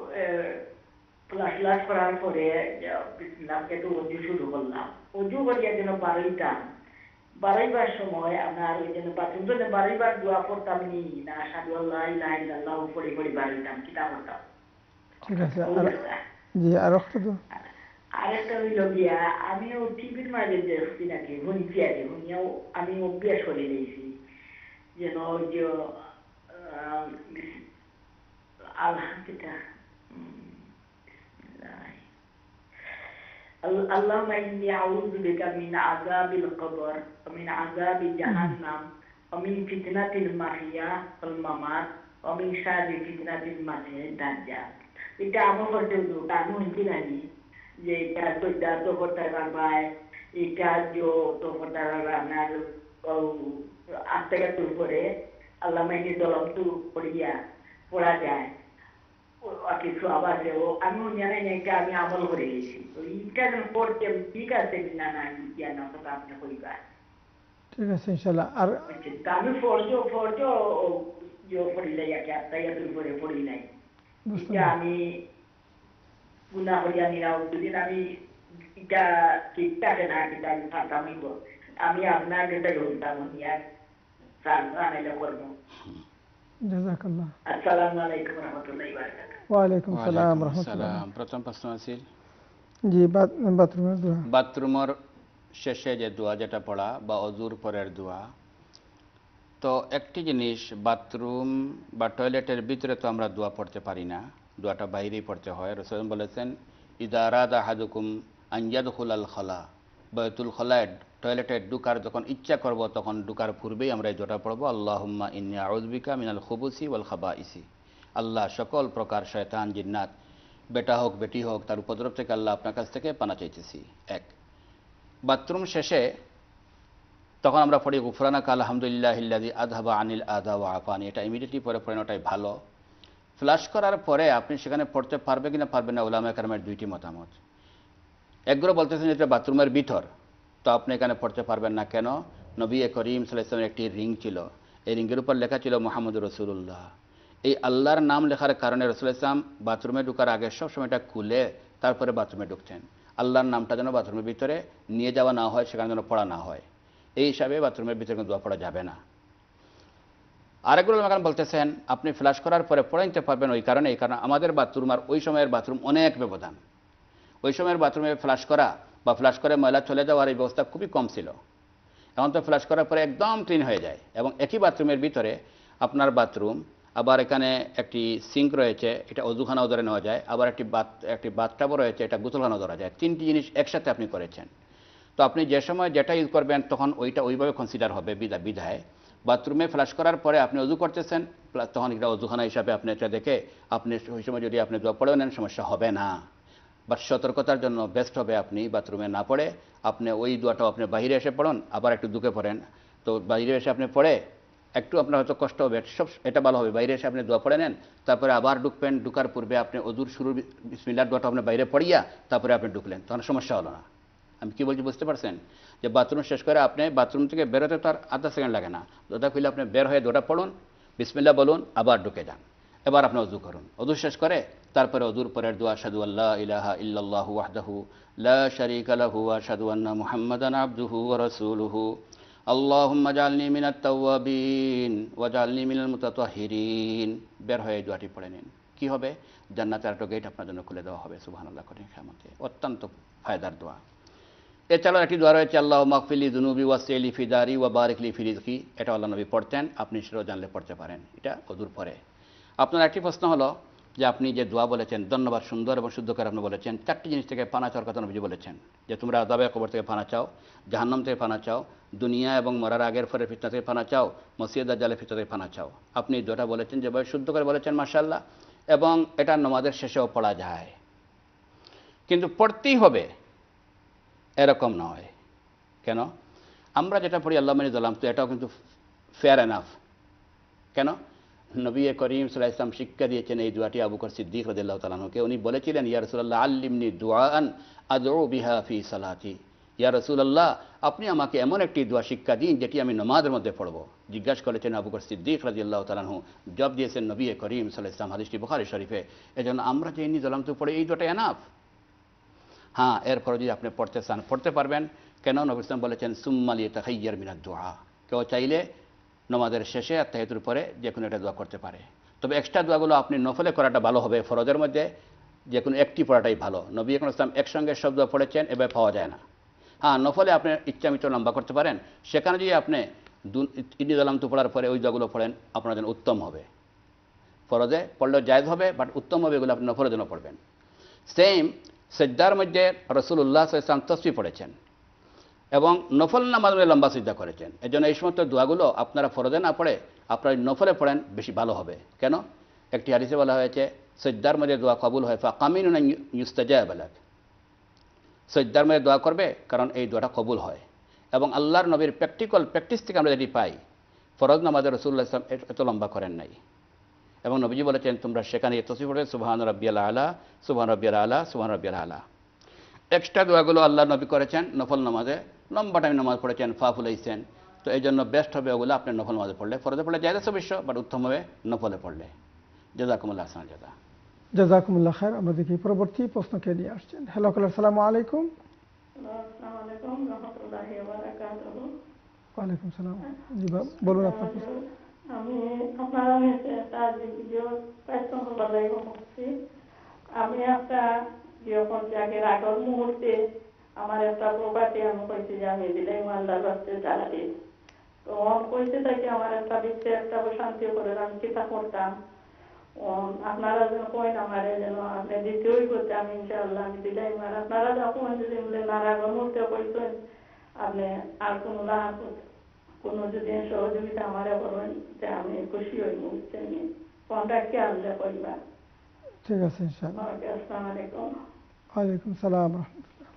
ফ্লাশ করার পরে বিসমিল্লাহকে তো ওযু শুরু করলাম, ওযু করিয়া যেন বাড়াইবার সময় আপনার ওই যেন বাথরুম তো বাড়াইবার দোয়া করতাম নি না, আশহাদু আল্লা ইলাহা ইল্লাল্লাহ পড়ে পড়ে বাড়াইতাম, কিতা করতাম? ঠিক আছে। জি আর একটা তো আরেকটা হইল গিয়া, আমিও টিভির মাঝে দেখছি নাকি শুনছি আগে, শুনিয়াও আমি অভ্যাস করে নিয়েছি যেন ওই যে اللهم إني أعوذ بك من عذاب القبر ومن عذاب جهنم ومن فتنة المحيا والممات ومن شر فتنة المسيح الدجال. এটা আমার করতে আমি শুনছি নাকি যে এটা তো করতে পারবায়, এটা তো করতে পারবে আপনার আত্মাকে করে আল্লাহ মাইনি দলম তু পড়িয়া পড়া যায় কিছু আবার আমি জানাই না, এটা আমি আমল করে গেছি। তো এইটা পড়তে ঠিক আছে কিনা না জ্ঞান আপনি করিবা। ঠিক আছে ইনশাআল্লাহ। আর আমি ফরজ পড়িলাই আগে আত্মাকে করে পড়িলাই, এটা আমি গুনাহ করিয়া নিলাম। দুদিন আমি এটা ঠিক থাকে না, এটা আমি ফাঁকা হইব, আমি আপনার যেটা বলতাম আর সালাম করবো। জাযাকাল্লাহ। আসসালামু আলাইকুম ওয়া রাহমাতুল্লাহি ওয়া বারাকাতুহু। ওয়া আলাইকুম সালাম ওয়া রাহমাতুল্লাহ। প্রথম প্রশ্ন আছে জি বাথরুমের দোয়া। বাথরুমের শেষে যে দোয়া যেটা পড়া বা অজুর পরের দোয়া, তো একটি জিনিস, বাথরুম বা টয়লেটের ভিতরে তো আমরা দোয়া পড়তে পারি না, দোয়াটা বাইরেই পড়তে হয়। রাসূল বলেছেন ইযা আরাদা আহাদুকুম আন ইয়াদখুলাল খালা, বাইতুল খালায় টয়লেটে ঢুকার যখন ইচ্ছা করব তখন ঢুকার পূর্বেই আমরা এই দোয়াটা পড়ব, আল্লাহুম্মা ইন্নী আউযু বিকা মিনাল খুবুসি ওয়াল খাবাইসি। আল্লাহ সকল প্রকার শয়তান জিন্নাত, বেটা হোক বেটি হোক, তার উপদ্রব থেকে আল্লাহ আপনার কাছ থেকে পানা চাইতেছি। এক, বাথরুম শেষে তখন আমরা পড়ি গুফরানাকা আলহামদুলিল্লাহিল্লাযী আযহাবা আনিল আযা ওয়া আফানি, এটা ইমিডিয়েটলি পরে পড়ানোটাই ভালো। ফ্লাশ করার পরে আপনি সেখানে পড়তে পারবে কিনা পারবেন না, উলামায়ে কেরামের দুইটি মতামত। একগুলো বলতেছেন এটা বাথরুমের ভিতর, তো আপনি এখানে পড়তে পারবেন না। কেন? নবী করিম সাল্লাল্লাহু আলাইহি ওয়াসাল্লামের একটি রিং ছিল, এই রিংয়ের উপর লেখা ছিল মুহাম্মদুর রাসূলুল্লাহ। এই আল্লাহর নাম লেখার কারণে রাসূল ইসলাম বাথরুমে ঢোকার আগে সব সময়টা খুলে তারপরে বাথরুমে ঢুকতেন, আল্লাহর নামটা যেন বাথরুমের ভিতরে নিয়ে যাওয়া না হয়, সেখানে যেন পড়া না হয়। এই হিসাবে বাথরুমের ভিতরে কোনো দোয়া পড়া যাবে না। আরেকগুলো কারণ বলতেছেন আপনি ফ্লাশ করার পরে পড়ে নিতে পারবেন, ওই কারণে আমাদের বাথরুম আর ওই সময়ের বাথরুম অনেক ব্যবধান। ওই সময়ের বাথরুমে ফ্লাশ করা বা ফ্লাশ করে ময়লা চলে যাওয়ার এই ব্যবস্থা খুবই কম ছিল। এখন তো ফ্লাশ করার পরে একদম ক্লিন হয়ে যায়। এবং একই বাথরুমের ভিতরে আপনার বাথরুম, আবার এখানে একটি সিঙ্ক রয়েছে, এটা অজুখানাও ধরে নেওয়া যায়, আবার একটি বাথটাবও রয়েছে, এটা গোসলখানাও ধরা যায়। তিনটি জিনিস একসাথে আপনি করেছেন। তো আপনি যে সময় যেটা ইউজ করবেন তখন ওইটা ওইভাবে কনসিডার হবে। বিধায় বাথরুমে ফ্লাশ করার পরে আপনি অজু করতেছেন, তখন এটা অজুখানা হিসাবে আপনি এটা দেখে আপনি ওই সময় যদি আপনি দোয়া পড়ে নেন সমস্যা হবে না। বাট সতর্কতার জন্য বেস্ট হবে আপনি বাথরুমে না পড়ে আপনি ওই দোয়াটাও আপনি বাইরে এসে পড়ুন, আবার একটু ঢুকে পড়েন। তো বাইরে এসে আপনি পড়ে একটু আপনার হয়তো কষ্ট হবে, সব এটা ভালো হবে। বাইরে এসে আপনি দোয়া পড়ে নেন, তারপরে আবার ঢুকবেন, ঢুকার পূর্বে আপনি অজুর শুরুর বিসমিল্লাহর দোয়াটা আপনি বাইরে পড়িয়া তারপরে আপনি ঢুকলেন, তখন সমস্যা হলো না। আমি কি বলছি বুঝতে পারছেন? যে বাথরুম শেষ করে আপনি বাথরুম থেকে বেরোতে তার আধা সেকেন্ড লাগে না, দোটা খুলে আপনি বের হয়ে দোটা পড়ুন, বিসমিল্লাহ বলুন, আবার ঢুকে যান, এবার আপনি অজু করুন। অজু শেষ করে তারপরে অজুর পরের দোয়া আশহাদু আল্লা ইলাহা ইল্লাল্লাহু ওয়াহদাহু লা শারীকা লাহু ওয়া আশহাদু আন্না মুহাম্মাদান আবদুহু ওয়া রাসূলুহু আল্লাহুম্মা জাআলনি মিনাত তাওয়াবিন ওয়া জাআলনি মিনাল মুতাতাহহিরিন। বের হয়ে দোয়াটি পড়ে নিন, কি হবে? জান্নাতের একটা গেট আপনার জন্য খুলে দেওয়া হবে। সুবহানাল্লাহ কঠিন কিয়ামতে অত্যন্ত ফায়দার দোয়া। এছাড়াও একটি দোয়া রয়েছে আল্লাহুম্মা গফিরলি যুনুবি ওয়াসসিলি ফি দারি ওয়া বারিক লি ফি রিজকি। এটা আল্লাহ নবী পড়তেন, আপনি সেটাও জানলে পড়তে পারেন, এটা ওযুর পরে। আপনার একটি প্রশ্ন হলো যে আপনি যে দোয়া বলেছেন, ধন্যবাদ, সুন্দর এবং শুদ্ধ করে আপনি বলেছেন, চারটি জিনিস থেকে পানা চাওয়ার কথা নবীজি বলেছেন, যে তোমরা আযাবে কবর থেকে পানা চাও, জাহান্নাম থেকে পানা চাও, দুনিয়া এবং মরার আগের পরের ফিতনা থেকে পানা চাও, মসিহ দাজ্জালের ফিতনা থেকে পানা চাও। আপনি এই দোয়াটা বলেছেন, যেভাবে শুদ্ধ করে বলেছেন মাশাআল্লাহ, এবং এটা নামাজের শেষেও পড়া যায়, কিন্তু পড়তেই হবে এরকম নয়। কেন? আমরা যেটা পড়ি আল্লাহ মানি জালাম, তো এটাও কিন্তু ফেয়ার এনাফ। কেন? নবী করিম সাল্লাল্লাহু আলাইহি ওয়াসাল্লাম শিক্ষা দিয়েছেন এই দোয়াটি আবু বকর সিদ্দিক রাদিয়াল্লাহু তাআলা আনহুকে। উনি বলেছিলেন, ইয়া রাসূলুল্লাহ আল্লিমনি দুআআন আদউ বিহা ফি সালাতি। ইয়া রাসূলুল্লাহ, আপনি আমাকে এমন একটি দোয়া শিক্ষা দিন যেটি আমি নামাজের মধ্যে পড়ব। জিজ্ঞাসা করেছেন আবু বকর সিদ্দিক রাদিয়াল্লাহু তাআলা আনহু, জবাব দিয়েছেন নবী করিম সাল্লাল্লাহু আলাইহি ওয়াসাল্লাম, হাদিসটি বুখারী শরীফে। এজন্য আমরা যে ইন্নী জালামতু পড়ে এই দোয়াটা এনাফ। হ্যাঁ, এরপরে যদি আপনি পড়তে চান পড়তে পারবেন। কেন? নবী সাল্লাল্লাহু বলেছেন সুম্মা লিয়াতাখাইয়ার মিনাদ দুআ। কেউ চাইলে নামাজের শেষে আর তাহিয়াতুর পরে যে কোনো একটা দোয়া করতে পারে। তবে এক্সট্রা দোয়াগুলো আপনি নফলে করাটা ভালো হবে, ফরজের মধ্যে যে কোনো একটি পড়াটাই ভালো। নবী করিম সাল্লাল্লাহু আলাইহি ওয়াসাল্লাম একসঙ্গে সব দোয়া পড়েছেন, এভাবে পাওয়া যায় না। হ্যাঁ, নফলে আপনি ইচ্ছামিত লম্বা করতে পারেন, সেখানে যদি আপনি ইন্নী জালামতু পড়ার পরে ওই দোয়াগুলো পড়েন আপনার জন্য উত্তম হবে। ফরজে পড়লেও জায়েজ হবে, বাট উত্তম হবে এগুলো আপনি নফলের জন্য পড়বেন। সেম সিজদার মধ্যে রাসূলুল্লাহ সাল্লাল্লাহু আলাইহি ওয়াসাল্লাম তাসবিহ পড়েছেন এবং নফল নামাজ লম্বা সিজদা করেছেন। এজন্য এই সমস্ত দোয়াগুলো আপনারা ফরজে না পড়ে আপনারা নফলে পড়েন, বেশি ভালো হবে। কেন? একটি হাদিসে বলা হয়েছে সিজদার মধ্যে দোয়া কবুল হয়, ফাকামিনুন আন ইউস্তাজাব লাক। সিজদার মধ্যে দোয়া করবে কারণ এই দোয়াটা কবুল হয়। এবং আল্লাহর নবীর প্র্যাকটিস থেকে আমরা যেটি পাই, ফরজ নামাজে রাসূলুল্লাহ সাল্লাল্লাহু আলাইহি ওয়াসাল্লাম এত লম্বা করেন নাই। এবং নবীজি বলেছেন তোমরা সেখানে তাসবিহ পড়বে সুবহান রাব্বিয়াল আলা, সুবহান রাব্বিয়াল আলা, সুবহান রাব্বিয়াল আলা। এক্সট্রা দোয়াগুলো আল্লাহ নবী করেছেন নফল নামাজে, লম্বা টাইম নামাজ পড়েছেন, ফা ফুলাইছেন। তো এই জন্য বেস্ট হবে ওগুলো আপনি নফল নামাজে পড়লে। ফরজে পড়লে জায়েজ আছে অবশ্য, বাট উত্তম হবে নফলে পড়লে। জাযাকুমুল্লাহ আহসান জাযা। জাযাকুমুল্লাহ খায়র। আমরা দেখি পরবর্তী প্রশ্নকে নিয়ে আসছেন। হ্যালো কলার, আসসালামু আলাইকুম। আসসালামু আলাইকুম ওয়া রাহমাতুল্লাহি ওয়া বারাকাতুহু। ওয়ালাইকুম সালাম। জি বলুন আপনার প্রশ্ন। আমি আপনার একটা ভিডিও পাইছিলাম বলাই মুফতি। আমি একটা যখন জাগের আগের মুহূর্তে আমার একটা প্রপার্টি আমি কইছি যে আমি দিলাই মালদার রাস্তে জ্বালা দিই। তো কইতে থাকি আমার একটা দিচ্ছে একটা শান্তি করে আমি চিন্তা করতাম আপনারা যেন কই না মারে যেন আপনি দ্বিতীয়ই করতে আমি ইনশাআল্লাহ আমি দিলাই মার। আপনারা যখন যদি নারাগর মুহূর্তে কইছেন আপনি আর কোনো যদি সহযোগিতা আমারে করবেন যে আমি খুশি হই মুহূর্তে নিয়ে কন্ট্যাক্টকে আনলে কইবা। ঠিক আছে ইনশাআল্লাহ। আসসালামু আলাইকুম। ওয়ালাইকুম সালাম রাহমাতুল্লাহ।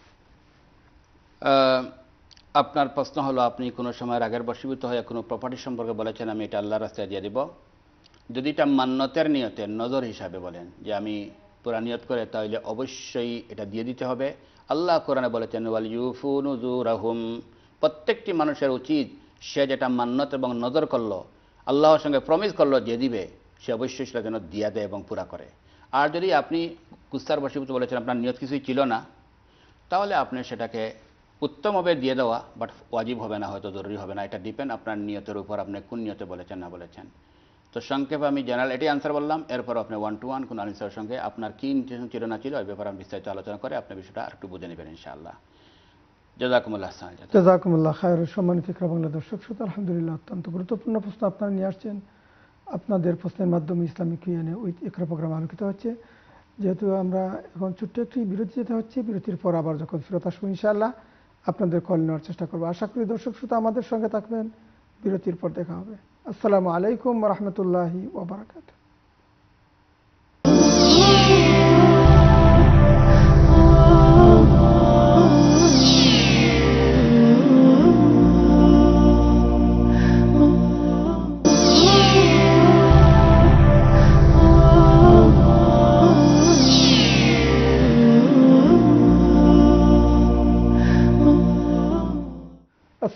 আপনার প্রশ্ন হলো আপনি কোনো সময়ের আগের বশীভূত হয়ে কোনো প্রপার্টি সম্পর্কে বলেছেন আমি এটা আল্লাহর রাস্তায় দিয়ে দিব। যদি এটা মান্যতের নিয়তে নজর হিসাবে বলেন যে আমি পুরা নিয়ত করে, তাহলে অবশ্যই এটা দিয়ে দিতে হবে। আল্লাহ কোরআনে বলেছেন ওয়াল ইউফু নুযুরাহুম, প্রত্যেকটি মানুষের উচিত সে যেটা মান্যত এবং নজর করলো, আল্লাহর সঙ্গে প্রমিস করলো যে দিবে, সে অবশ্যই সেটা যেন দিয়া দেয় এবং পুরা করে। আর যদি আপনি কুস্তার বশীভূত বলেছেন আপনার নিয়ত কিছুই ছিল না, তাহলে আপনি সেটাকে উত্তমভাবে দিয়ে দেওয়া, বাট ওয়াজিব হবে না, হয়তো জরুরি হবে না। এটা ডিপেন্ড আপনার নিয়তের উপর, আপনি কোন নিয়তে বলেছেন না বলেছেন। তো সংক্ষেপে আমি জেনারেল এটাই আনসার বললাম। এরপর আপনি 1-to-1 কোন আনসারের সঙ্গে আপনার কী ইন্টেনশন ছিল না ছিল এই ব্যাপারে আমি বিস্তারিত আলোচনা করে আপনি বিষয়টা আরেকটু বুঝে নেবেন ইনশাআল্লাহ। জাযাকুমুল্লাহ আহসান। জাযাকুমুল্লাহ খায়র। সম্মানিত ইকরা বাংলা দর্শক শ্রোতা, আলহামদুলিল্লাহ অত্যন্ত গুরুত্বপূর্ণ প্রশ্ন আপনারা নিয়ে আসছেন। আপনাদের প্রশ্নের মাধ্যমে Islamic Q and A with Iqra programme আলোকিত হচ্ছে। যেহেতু আমরা এখন ছোট্ট একটি বিরতি যেতে হচ্ছে, বিরতির পর আবার যখন ফেরত আসবো ইনশাআল্লাহ আপনাদের কল নেওয়ার চেষ্টা করবো। আশা করি দর্শক শ্রোতা আমাদের সঙ্গে থাকবেন। বিরতির পর দেখা হবে। আসসালামু আলাইকুম ওয়া রাহমাতুল্লাহি ওয়া বারাকাতুহু।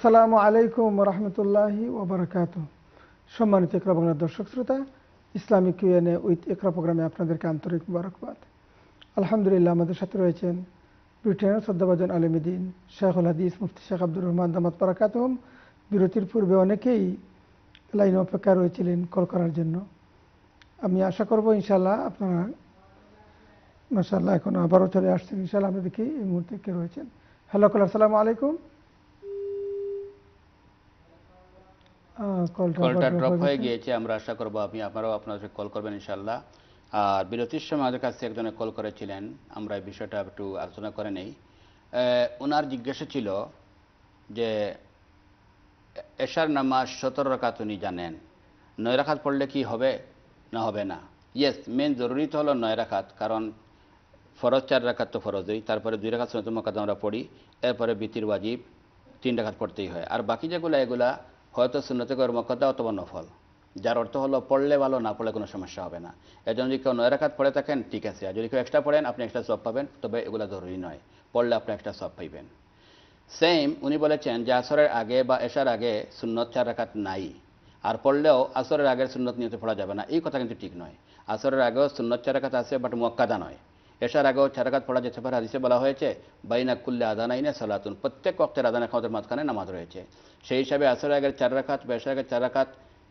আসসালামু আলাইকুম রহমতুল্লাহি ওবরাকাতুহ। সম্মানিত ইকরা বাংলার দর্শক শ্রোতা, ইসলামিক কিউএনএ উইথ ইকরা প্রোগ্রামে আপনাদেরকে আন্তরিক মুবারকবাদ। আলহামদুলিল্লাহ, আমাদের সাথে রয়েছেন ব্রিটেনের শ্রদ্ধাভাজন আলেমদ্বীন শেখুল হাদিস মুফতি শেখ আব্দুর রহমান দামাত বারাকাতুহুম। বিরতির পূর্বে অনেকেই লাইনে অপেক্ষা রয়েছিলেন কল করার জন্য। আমি আশা করব ইনশাল্লাহ আপনারা মাশাআল্লাহ এখন আবারও চলে আসছেন। ইনশাল্লাহ আমরা দেখি এই মুহূর্তে কে রয়েছেন। হ্যালো কলার, আসসালামু আলাইকুম। কলটা ড্রপ হয়ে গিয়েছে। আমরা আশা করব আপনারাও আপনাদের কল করবেন ইনশাআল্লাহ। আর বিরতির সময় আমাদের কাছে একজনে কল করেছিলেন, আমরা এই বিষয়টা একটু আলোচনা করে নেই। ওনার জিজ্ঞাসা ছিল যে এশার নামাজ 17 রাকাত উনি জানেন, 9 রাকাত পড়লে কি হবে না হবে না? ইয়েস, মেন জরুরি তো হলো 9 রাকাত, কারণ ফরজ 4 রাকাত তো ফরজই, তারপরে 2 রাকাত সুন্নাতুল মুআক্কাদা আমরা পড়ি, এরপরে বিতির ওয়াজিব 3 রাকাত পড়তেই হয়। আর বাকি যেগুলো এগুলা হয়তো সুন্নাতুল মুআক্কাদা অথবা নফল, যার অর্থ হলো পড়লে ভালো, না পড়লে কোনো সমস্যা হবে না। এর জন্য যদি কেউ 9 রাকাত পড়ে থাকেন ঠিক আছে, আর যদি কেউ এক্সট্রা পড়েন আপনি এক্সট্রা সওয়াব পাবেন, তবে এগুলো জরুরি নয়, পড়লে আপনি এক্সট্রা সওয়াব পাইবেন। সেম উনি বলেছেন যে আসরের আগে বা এশার আগে সুন্নত 4 রাকাত নাই, আর পড়লেও আসরের আগের সুন্নত নিয়তে পড়া যাবে না, এই কথা কিন্তু ঠিক নয়। আসরের আগেও সুন্নত 4 রাকাত আছে, বাট মুআক্কাদা নয়। এশার আগেও 4 রাকাত পড়া যেতে পারে, হাদিসে বলা হয়েছে বাইনা কুল্লি আযানাইনি সালাতুন, প্রত্যেক ওয়াক্তের আযানের খাওয়াতের মাঝখানে নামাজ রয়েছে। সেই হিসাবে আসরের আগের 4 রাকাত বা এশার আগের 4 রাকাত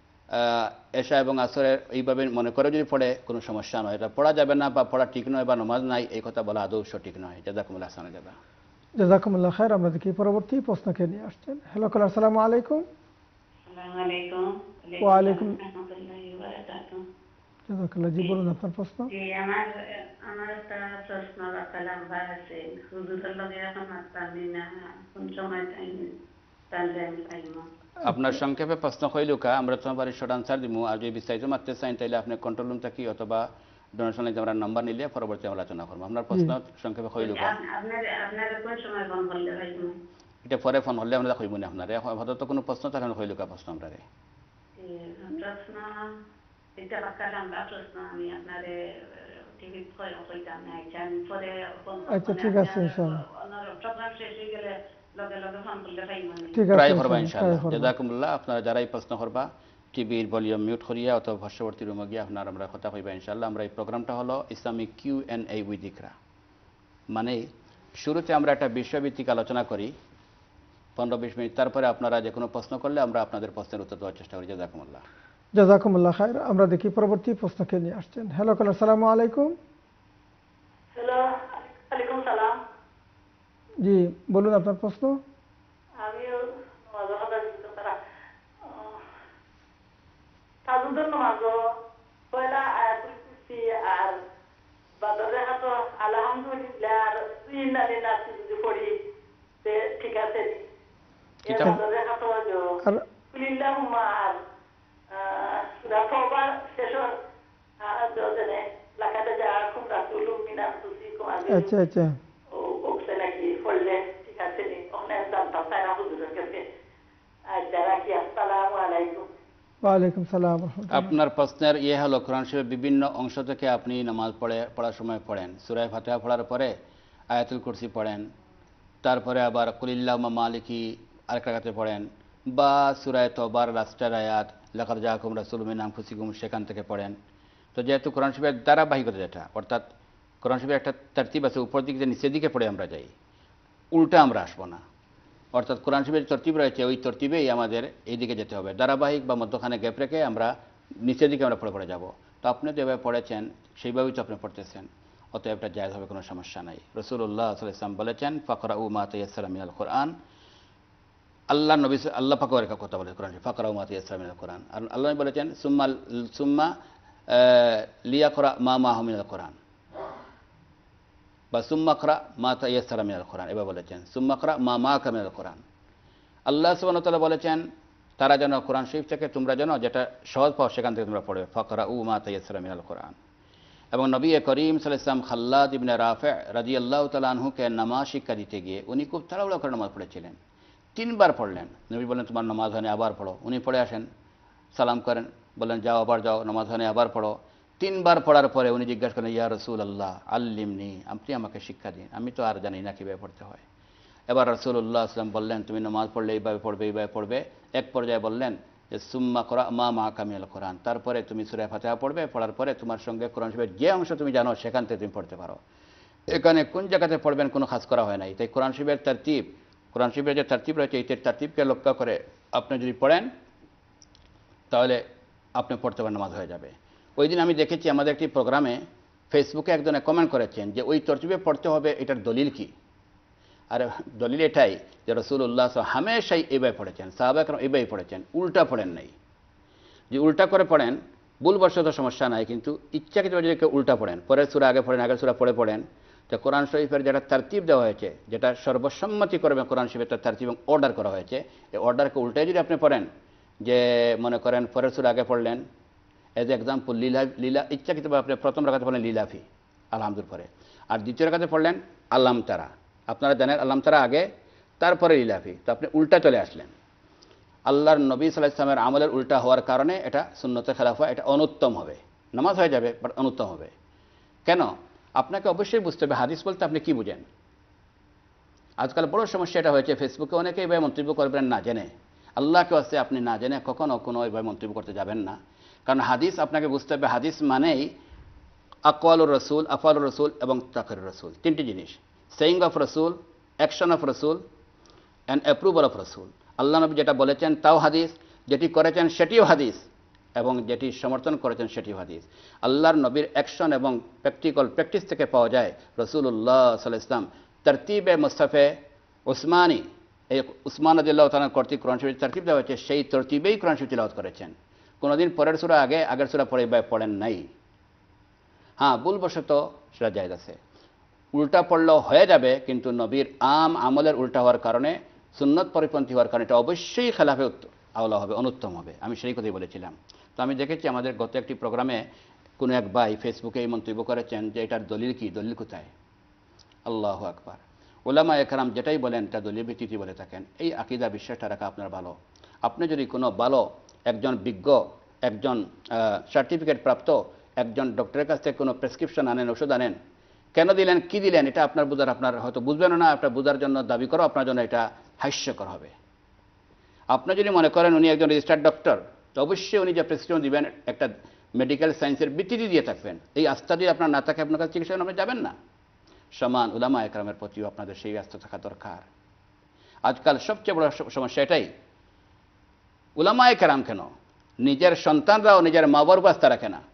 এশা এবং আসরের এইভাবে মনে করে যদি পড়ে কোনো সমস্যা নয়। এটা পড়া যাবে না বা পড়া ঠিক নয় বা নামাজ নাই, এই কথা বলা আদৌ সঠিক নয়। জাযাকুমুল্লাহ হাসানান জাযা। জাযাকুমুল্লাহ খায়র। আমরা দেখি পরবর্তী প্রশ্নকে নিয়ে আসছেন। হ্যালো কলার, আসসালামু আলাইকুম। আসসালামু আলাইকুম। ওয়া আলাইকুম রাহমাতুল্লাহি ওয়া বারাকাতুহু। জাযাকাল্লাহ। জি বলুন আপনার প্রশ্ন। জি, আমার একটা প্রশ্ন রাখলাম আছে, হুজুরের লগে এখন পারি না, কোন সময় টাইম পাইমু? আপনার সংক্ষেপে প্রশ্ন হইলুকা, আমরা তোমার বাড়ির শর্ট আনসার দিব। আর যদি বিস্তারিত মারতে চান তাহলে আপনি কন্ট্রোল রুম থাকি অথবা ডোনেশন লাইনে আমরা নাম্বার নিলে পরবর্তী আলোচনা করবো। আপনার প্রশ্ন সংক্ষেপে হইলুকা। আপনার কোন সময় ফোন করলে পাইমু? এটা পরে ফোন হলে আমরা কইব না আপনার হয়তো তো কোনো প্রশ্ন তাহলে হইলুকা প্রশ্ন আমরা প্রশ্ন এটা রাখলাম, প্রশ্ন আমি আপনারে টিভিতে কইতাম না, আমি পরে আচ্ছা ঠিক আছে ইনশাআল্লাহ। প্রোগ্রাম শেষ হয়ে গেলে লগে লগে ফোন করলে পাইমু। ঠিক আছে, ট্রাই করবা ইনশাআল্লাহ। জাযাকুমুল্লাহ। আপনারা যারাই প্রশ্ন করবা টিভির ভলিউম মিউট করিয়া অথবা পার্শ্ববর্তী রুমে গিয়ে আপনারা আমরা কথা কইবা ইনশাআল্লাহ। আমরা এই প্রোগ্রামটা হলো ইসলামিক কিউএনএ উইথ ইকরা, মানে শুরুতে আমরা একটা বিষয়ভিত্তিক আলোচনা করি 15-20 মিনিট, তারপরে আপনারা যে কোনো প্রশ্ন করলে আমরা আপনাদের প্রশ্নের উত্তর দেওয়ার চেষ্টা করি। জাযাকুমুল্লাহ। জাযাকুমুল্লাহ খায়র। আমরা দেখি পরবর্তী প্রশ্নকে নিয়ে আসছেন। হ্যালো কলার, আসসালামু আলাইকুম। হ্যালো, ওয়ালাইকুম সালাম। জি বলুন আপনার প্রশ্ন। আমিও নামাজের কথা জিজ্ঞেস করা, তাজুদের নামাজও পয়লা আয়াতুল কুরসি আর বাদরে হাত আলহামদুলিল্লাহ আর ইন্নালি নাসি যদি পড়ি তে ঠিক আছে নি? এর বাদরে হাত আর কুলিল্লাহুম্মা আর সূরা তওবার শেষর জজনে লাকাদ জাআকুম রাসূলুম মিন আনফুসিকুম আজিজুন। আচ্ছা আচ্ছা, ওকে নাকি পড়লে ঠিক আছে নি? ওখানে জানতাম তাই না হুজুরের কাছে। আচ্ছা রাখি, আসসালামু আলাইকুম। ওয়ালাইকুম সালাম। আপনার প্রশ্নের ইয়ে হলো, কোরআন শরীফের বিভিন্ন অংশ থেকে আপনি নামাজ পড়ার সময় পড়েন, সূরা ফাতিহা পড়ার পরে আয়াতুল কুরসি পড়েন, তারপরে আবার কুলিল্লাহুম্মা মালিকি আরেক রাকাতে পড়েন, বা সূরা তওবার লাস্টের আয়াত লাকাদ জাআকুম রাসূলুম মিন আনফুসিকুম সেখান থেকে পড়েন। তো যেহেতু কোরআন শরীফের ধারাবাহিকতা যেটা, অর্থাৎ কোরআন শরীফের একটা তারতিব আছে, উপর দিকে যে নিচের দিকে পড়ে আমরা যাই, উল্টা আমরা আসবো না। অর্থাৎ কোরআন শরীফের তরতিব রয়েছে, ওই তরতিবেই আমাদের এই দিকে যেতে হবে, ধারাবাহিক বা মধ্যখানে গ্যাপ রেখে আমরা নিচের দিকে আমরা পড়ে যাব। তো আপনি যেভাবে পড়েছেন সেইভাবেই তো আপনি পড়তেছেন, অতএব এটা জায়েজ হবে, কোনো সমস্যা নাই। রাসূলুল্লাহ সাল্লাল্লাহু আলাইহি ওয়াসাল্লাম বলেছেন ফাকরাউ মা তায়াসসারা মিনাল কোরআন। আল্লাহ নবী আল্লাহ পাক ওর কথা বলে কোরআন, ফাকরাউ মা তায়াসসারা মিনাল কোরআন। আর আল্লাহ বলেছেন সুম্মা লিয়াকরা মা মাহু মিনাল কোরআন, বা সুম্মাকরা মা তায়াসসারা মিনাল কোরআন, এবার বলেছেন সুম্মাকরা মা মাকা মিনাল কোরআন। আল্লাহ সুবহানাহু ওয়া তাআলা বলেছেন তারা যেন কোরআন শরীফ থেকে তোমরা যেন যেটা সহজ পাও সেখান থেকে তোমরা পড়বে, ফাকরাউ মা তায়াসসারা মিনাল কোরআন। এবং নবী করিম সাল্লাল্লাহু আলাইহি ওয়াসাল্লাম খাল্লাদ ইবনে রাফি' রাদিয়াল্লাহু তাআলা আনহুকে নামাজ শিক্ষা দিতে গিয়ে উনি খুব তাড়াহুড়ো করে নামাজ পড়েছিলেন, 3 বার পড়লেন। নবী বললেন তোমার নামাজ হয়নি, আবার পড়ো। উনি পড়ে আসেন, সালাম করেন, বললেন যাও আবার যাও, নামাজ হয়নি, আবার পড়ো। 3 বার পড়ার পরে উনি জিজ্ঞাসা করেন ইয়া রাসূলুল্লাহ আল্লিমনি, আপনি আমাকে শিক্ষা দিন, আমি তো আর জানি না কীভাবে পড়তে হয়। এবার রাসূলুল্লাহ সাল্লাল্লাহু আলাইহি ওয়াসাল্লাম বললেন তুমি নামাজ পড়লে এইভাবে পড়বে। এক পর্যায়ে বললেন যে সুম্মা করা মা কামিল কোরআন, তারপরে তুমি সূরা ফাতিহা পড়বে, পড়ার পরে তোমার সঙ্গে কোরআন শরীফের যে অংশ তুমি জানো সেখান থেকে তুমি পড়তে পারো। এখানে কোন জায়গাতে পড়বেন কোনো খাস করা হয় নাই। তাই কোরআন শরীফের যে তারতিব রয়েছে এই তারতিবকে লক্ষ্য করে আপনি যদি পড়েন তাহলে আপনি পড়তে পারেন, নামাজ হয়ে যাবে। ওই দিন আমি দেখেছি আমাদের একটি প্রোগ্রামে ফেসবুকে একজনে কমেন্ট করেছেন যে ওই তরতিবে পড়তে হবে, এটার দলিল কি? আর দলিল এটাই যে রাসূলুল্লাহ হামেশাই এইভাবে পড়েছেন, সাহাবায়ে কেরাম এইভাবেই পড়েছেন, উল্টা পড়েন নাই। যে উল্টা করে পড়েন ভুলবশত সমস্যা নাই, কিন্তু ইচ্ছাকৃতভাবে যদি কেউ উল্টা পড়েন, পরের সূরা আগে পড়েন, আগের সূরা পড়েন, তো কোরআন শরীফের যেটা তারতিব দেওয়া হয়েছে, যেটা সর্বসম্মতি করবে কোরআন শরীফের তার তারতিব এবং অর্ডার করা হয়েছে, এই অর্ডারকে উল্টাই যদি আপনি পড়েন, যে মনে করেন পরের সূরা আগে পড়লেন, এজ এক্সাম্পল লীলা ইচ্ছাকৃতভাবে আপনি প্রথম রাকাতে পড়লেন লিলাফি আলহামদুল পরে, আর দ্বিতীয় রাকাতে পড়লেন আল্লাম তারা, আপনারা জানেন আল্লাম তারা আগে তারপরে লিলাফি, তো আপনি উল্টা চলে আসলেন। আল্লাহর নবী সাল্লাল্লাহু আলাইহি ওয়াসাল্লামের আমলের উল্টা হওয়ার কারণে এটা সুন্নতে খেলাফ হয়, এটা অনুত্তম হবে, নামাজ হয়ে যাবে বাট অনুত্তম হবে। কেন? আপনাকে অবশ্যই বুঝতে হবে হাদিস বলতে আপনি কি বুঝেন। আজকাল বড় সমস্যা এটা হয়েছে, ফেসবুকে অনেকে এইভাবে মন্তব্য করবেন না জেনে। আল্লাহকে আসতে আপনি না জেনে কখনো কোনো এইভাবে মন্তব্য করতে যাবেন না, কারণ হাদিস আপনাকে বুঝতে হবে। হাদিস মানেই আকওয়ালুর রসুল, আফআলুর রসুল এবং তাকরিরুর রসুল, তিনটি জিনিস, সেইং অফ রসুল, অ্যাকশন অফ রসুল অ্যান্ড অ্যাপ্রুভাল অফ রসুল। আল্লাহ নবী যেটা বলেছেন তাও হাদিস, যেটি করেছেন সেটিও হাদিস, এবং যেটি সমর্থন করেছেন সেটিও হাদিস। আল্লাহর নবীর অ্যাকশন এবং প্র্যাকটিস থেকে পাওয়া যায় রাসূলুল্লাহ সাল্লাল্লাহু আলাইহি ওয়াসাল্লাম তারতিবে মুস্তাফে উসমানী, এই উসমান রাদিয়াল্লাহু তাআলা কর্তৃক কোরআন শরীফ তারতিব দেওয়া হয়েছে, সেই তরতিবেই কোরআন শরীফ তিলাওয়াত করেছেন। কোনোদিন পরের সূরা আগে আগের সূরা পরে পড়েন নাই। হ্যাঁ, ভুলবশত সেটা জায়েজ আছে, উল্টা পড়লেও হয়ে যাবে, কিন্তু নবীর আমলের উল্টা হওয়ার কারণে, সুন্নত পরিপন্থী হওয়ার কারণে এটা অবশ্যই খেলাফে আওলা হবে, অনুত্তম হবে। আমি সেই কথাই বলেছিলাম। তো আমি দেখেছি আমাদের গত একটি প্রোগ্রামে কোনো এক ভাই ফেসবুকে এই মন্তব্য করেছেন যে এটার দলিল কি, দলিল কোথায়? আল্লাহু আকবার। উলামায়ে কেরাম যেটাই বলেন তা দলিল ভিত্তিতে বলে থাকেন। এই আকীদা বিশ্বাসটা রাখা আপনার ভালো। আপনি যদি কোনো ভালো একজন বিজ্ঞ, একজন সার্টিফিকেট প্রাপ্ত একজন ডক্টরের কাছ থেকে কোনো প্রেসক্রিপশন আনেন, ওষুধ আনেন, কেন দিলেন, কি দিলেন, এটা আপনার বোঝার, আপনার হয়তো বুঝবেন না, আপনার বোঝার জন্য দাবি করো আপনার জন্য এটা হাস্যকর হবে। আপনি যদি মনে করেন উনি একজন রেজিস্টার্ড ডক্টর, তো অবশ্যই উনি যে প্রেসক্রিপশন দিবেন একটা মেডিকেল সায়েন্সের ভিত্তিতে দিয়ে থাকবেন। এই আস্থা যদি আপনার না থাকে আপনার কাছে চিকিৎসা আপনি যাবেন না। সমান উলামায়ে কেরামের প্রতিও আপনাদের সেই আস্থা থাকা দরকার। আজকাল সবচেয়ে বড় সমস্যা এটাই, উলামায়ে কেরাম কেন নিজের সন্তানরাও নিজের মা বাবার উপর আস্থা রাখে না,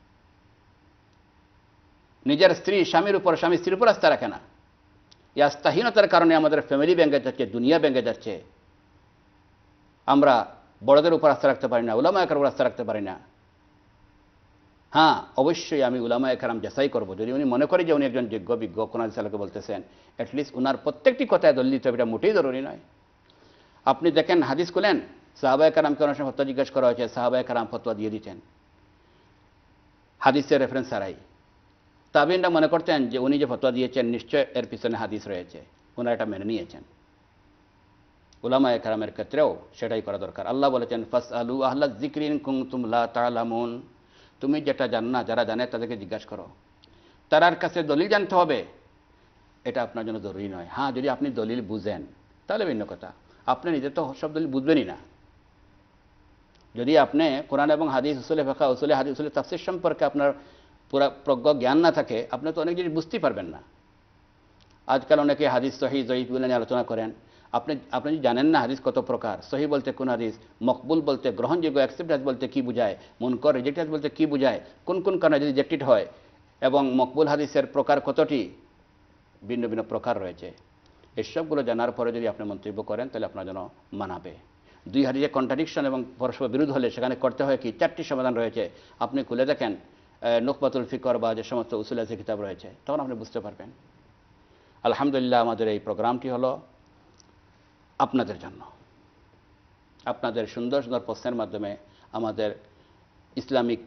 নিজের স্ত্রী স্বামীর উপর, স্বামী স্ত্রীর উপর আস্থা রাখে না। এই আস্থাহীনতার কারণে আমাদের ফ্যামিলি ভেঙে যাচ্ছে, দুনিয়া ভেঙে যাচ্ছে। আমরা বড়দের উপর আস্থা রাখতে পারি না, উলামায়ে কেরামের উপর আস্থা রাখতে পারি না। হ্যাঁ, অবশ্যই আমি উলামায়ে কেরাম যাচাই করব, যদি উনি মনে করি যে উনি একজন যোগ্য বিজ্ঞ কোন হাদিসকে বলতেছেন, অ্যাটলিস্ট উনার প্রত্যেকটি কথায় দলিল দিতে হবে, এটা মোটেই জরুরি নয়। আপনি দেখেন হাদিস খুলেন, সাহাবায়ে কেরামকে অনেক সময় ফতোয়া জিজ্ঞেস করা হয়েছে, সাহাবায়ে কেরাম ফতোয়া দিয়ে দিতেন হাদিসের রেফারেন্স ছাড়াই। তাবিনরা মনে করতেন যে উনি যে ফতোয়া দিয়েছেন নিশ্চয় এর পিছনে হাদিস রয়েছে, ওনারা এটা মেনে নিয়েছেন। উলামায়ে কেরামের ক্ষেত্রেও সেটাই করা দরকার। আল্লাহ বলেছেন ফাসআলু আহলা যিকরি ইন কুনতুম লা তা'লামুন, তুমি যেটা জানো না, যারা জানে তাদেরকে জিজ্ঞাসা করো। তার কাছে দলিল জানতে হবে এটা আপনার জন্য জরুরি নয়। হ্যাঁ, যদি আপনি দলিল বুঝেন তাহলে ভিন্ন কথা, আপনি নিজে তো সব দলিল বুঝবেনই না। যদি আপনি কোরআন এবং হাদিস, উসুলে ফিকহ, উসুলে হাদিস, উসুলে তাফসীর সম্পর্কে আপনার পুরা প্রজ্ঞ জ্ঞান না থাকে, আপনি তো অনেক জিনিস বুঝতেই পারবেন না। আজকাল অনেকে হাদিস সহিহ জয়ীফ বলে নিয়ে আলোচনা করেন। আপনি জানেন না হাদিস কত প্রকার, সহিহ বলতে কোন হাদিস, মকবুল বলতে গ্রহণযোগ্য, অ্যাকসেপ্ট হাদিস বলতে কি বোঝায়, মুনকার রিজেক্ট হাদিস বলতে কি বোঝায়, কোন কোন কারণে যদি রিজেক্টেড হয়, এবং মকবুল হাদিসের প্রকার কতটি, ভিন্ন ভিন্ন প্রকার রয়েছে। এসবগুলো জানার পরে যদি আপনি মন্তব্য করেন তাহলে আপনার জন্য মানাবে। দুই হাদিসে কন্ট্রাডিকশন এবং পরস্পর বিরোধ হলে সেখানে করতে হয় কি, 4টি সমাধান রয়েছে। আপনি খুলে দেখেন নুকবাতুল ফিকর বা যে সমস্ত উসুল আছে কিতাব রয়েছে, তখন আপনি বুঝতে পারবেন। আলহামদুলিল্লাহ, আমাদের এই প্রোগ্রামটি হলো আপনাদের জন্য। আপনাদের সুন্দর সুন্দর প্রশ্নের মাধ্যমে আমাদের Islamic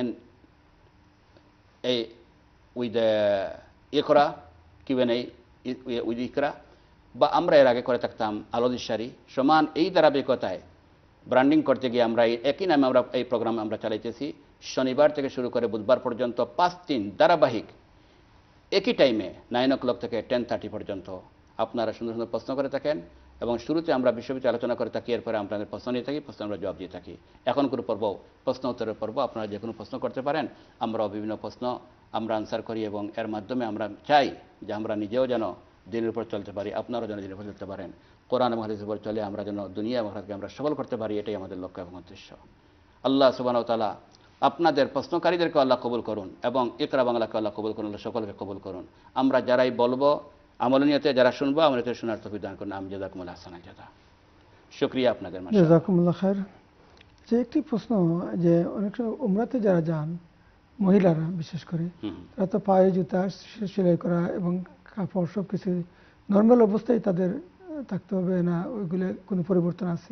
Q&A with Iqra, Q&A with Iqra, বা আমরা এর আগে করে থাকতাম আলোদিশারি, সমান এই ধারাবাহিকতায় ব্র্যান্ডিং করতে গিয়ে আমরা একই নামে আমরা এই প্রোগ্রাম আমরা চালাইতেছি। শনিবার থেকে শুরু করে বুধবার পর্যন্ত 5 দিন ধারাবাহিক একই টাইমে 9 o'clock থেকে 10:30 পর্যন্ত আপনারা সুন্দর সুন্দর প্রশ্ন করে থাকেন এবং শুরুতে আমরা বিশ্ববিদ্যালয়ে আলোচনা করে থাকি, এরপরে আপনাদের প্রশ্ন নিয়ে থাকি, প্রশ্ন আমরা জবাব দিয়ে থাকি। এখন কোনো পর্ব প্রশ্ন উত্তরের পর্ব, আপনারা যে কোনো প্রশ্ন করতে পারেন। আমরাও বিভিন্ন প্রশ্ন আমরা আনসার করি এবং এর মাধ্যমে আমরা চাই যে আমরা নিজেও যেন দিনের উপর চলতে পারি, আপনারাও যেন দিনের উপর চলতে পারেন। কোরআন এবং হাদিসের উপর চলে আমরা যেন দুনিয়া এবং আখিরাতকে আমরা সফল করতে পারি, এটাই আমাদের লক্ষ্য এবং উদ্দেশ্য। আল্লাহ সুবহানাহু ওয়া তাআলা আপনাদের প্রশ্নকারীদেরকে আল্লাহ কবুল করুন এবং ইকরা বাংলাকে আল্লাহ কবুল করুন, আল্লাহ সকলকে কবুল করুন। আমরা যারাই বলবো আমলনিয়তে, যারা শুনবো আমলনিয়তে শোনার তৌফিক দান করুন। আমি জাযাকুমুল্লাহ আহসানাল জাযা। শুকরিয়া আপনাদের। জাযাকুমুল্লাহ খায়র। যে একটি প্রশ্ন, যে অনেক সময় উমরাতে যারা যান মহিলারা বিশেষ করে, তারা তো পায়ে জুতা সেলাই করা এবং কাপড় সব কিছু নর্মাল অবস্থায় তাদের থাকতে হবে না, ওইগুলো কোনো পরিবর্তন আছে?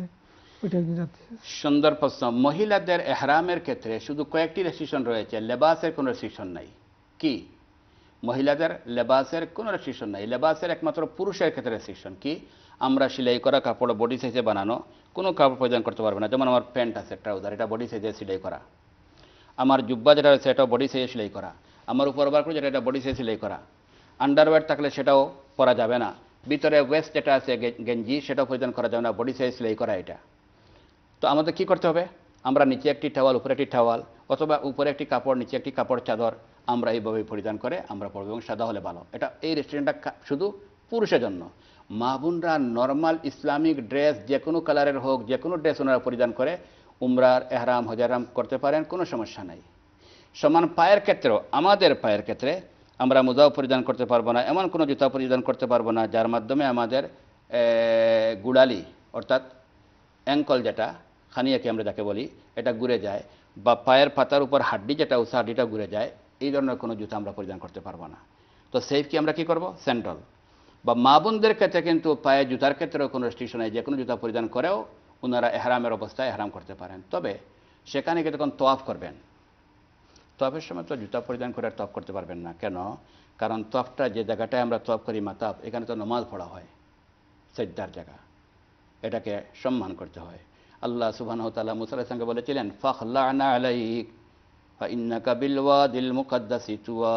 সুন্দর প্রশ্ন। মহিলাদের এহরামের ক্ষেত্রে শুধু কয়েকটি রেস্ট্রিকশন রয়েছে, লেবাসের কোনো রেস্ট্রিকশন নাই। কি? মহিলাদের লেবাসের কোনো রেস্ট্রিকশন নাই। লেবাসের একমাত্র পুরুষের ক্ষেত্রে রেস্ট্রিকশন কি? আমরা সেলাই করা কাপড় বডি সাইজে বানানো কোনো কাপড় পরিধান করতে পারবে না। যেমন আমার প্যান্ট আছে, ট্রাউজার, এটা বডি সাইজে সেলাই করা। আমার জুব্বা যেটা রয়েছে এটাও বডি সাইজে সেলাই করা। আমার উপর বার করে যেটা, এটা বডি সাইজে সেলাই করা। আন্ডারওয়্যার থাকলে সেটাও পরা যাবে না। ভিতরে ওয়েস্ট যেটা আছে গেঞ্জি, সেটাও পরিধান করা যাবে না, বডি সাইজ সেলাই করা এটা। তো আমাদের কি করতে হবে? আমরা নিচে একটি টাওয়াল, উপরে একটি টাওয়াল, অথবা উপরে একটি কাপড়, নিচে একটি কাপড় চাদর আমরা এইভাবেই পরিধান করে আমরা পরব এবং সাদা হলে ভালো। এটা এই রেস্টুরেন্টটা শুধু পুরুষের জন্য। মা বোনরা নর্মাল ইসলামিক ড্রেস যে কোনো কালারের হোক, যে কোনো ড্রেস ওনারা পরিধান করে উমরার এহরাম হজরাম করতে পারেন, কোনো সমস্যা নাই। সমান পায়ের ক্ষেত্রেও, আমাদের পায়ের ক্ষেত্রে আমরা মোজাও পরিধান করতে পারবো না, এমন কোনো জুতা পরিধান করতে পারবো না যার মাধ্যমে আমাদের গুড়ালি অর্থাৎ অ্যাঙ্কল যেটা খানিয়াকে আমরা যাকে বলি, এটা ঘুরে যায়, বা পায়ের পাতার উপর হাড্ডি যেটা উঁচা হাড্ডিটা ঘুরে যায়, এই ধরনের কোনো জুতা আমরা পরিধান করতে পারবো না। তো সেফ কি আমরা কি করব? স্যান্ডেল। বা মা বোনদের ক্ষেত্রে কিন্তু পায়ে জুতার ক্ষেত্রেও কোনো রেস্ট্রিকশন নেই, যে কোনো জুতা পরিধান করেও ওনারা এহরামের অবস্থায় এহরাম করতে পারেন। তবে সেখানে গিয়ে তখন তওয়াফ করবেন, তওয়াফের সময় তো জুতা পরিধান করে তওয়াফ করতে পারবেন না। কেন? কারণ তওয়াফটা যে জায়গাটায় আমরা তওয়াফ করি মাতাব, এখানে তো নামাজ পড়া হয়, সিজদার জায়গা, এটাকে সম্মান করতে হয়। আল্লাহ সুবহানাহু ওয়া তাআলা মুসা আলাইহিস সালামকে বলেছিলেন, ফাখলা'না আলাইক ফাইন্নাকা বিল ওয়াদিল মুকাদ্দাসি তুয়া।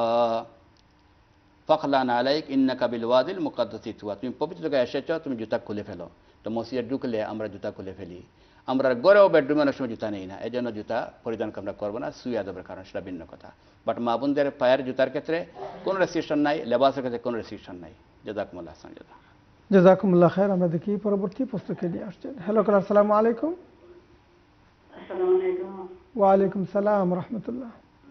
ফাখলা'না আলাইক ইন্নাকা বিল ওয়াদিল মুকাদ্দাসি তুয়া। তুমি পবিত্র জায়গায় এসেছো, তুমি জুতা খুলে ফেলো। তো মসজিদে ঢুকলে আমরা জুতা খুলে ফেলি। আমরা ঘরেও বেডরুমে অনেক সময় জুতা নেই না, এই জন্য জুতা পরিধান আমরা করবো না, সুই আদবের কারণ, সেটা ভিন্ন কথা। বাট মা বোনদের পায়ের জুতার ক্ষেত্রে কোনো রেস্ট্রিকশন নাই, লেবাসের ক্ষেত্রে কোনো রেস্ট্রিকশন নাই। জাযাকুমুল্লাহ আহসান জাযা। জাযাকুমুল্লাহ খায়র। আমরা দেখি পরবর্তী প্রশ্নকে নিয়ে আসছেন। হ্যালো কলার, আসসালামু আলাইকুম। আসসালামু আলাইকুম। ওয়া আলাইকুম সালাম রাহমাতুল্লাহ।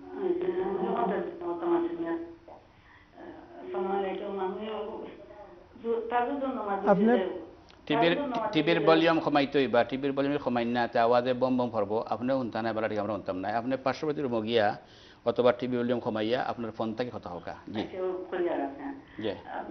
আপনি টিভির ভলিউম কমাইতই, বা টিভির ভলিউম কমাই না, তে আওয়াজে বম বম পড়ব, আপনিও শুনতা নাই, বেলা ঠিক আমরা শুনতাম নাই। আপনি পার্শ্ববর্তী রুমে গিয়া অথবা টিভি ভলিউম কমাইয়া আপনার ফোন থেকে কথা হোক। জি জি।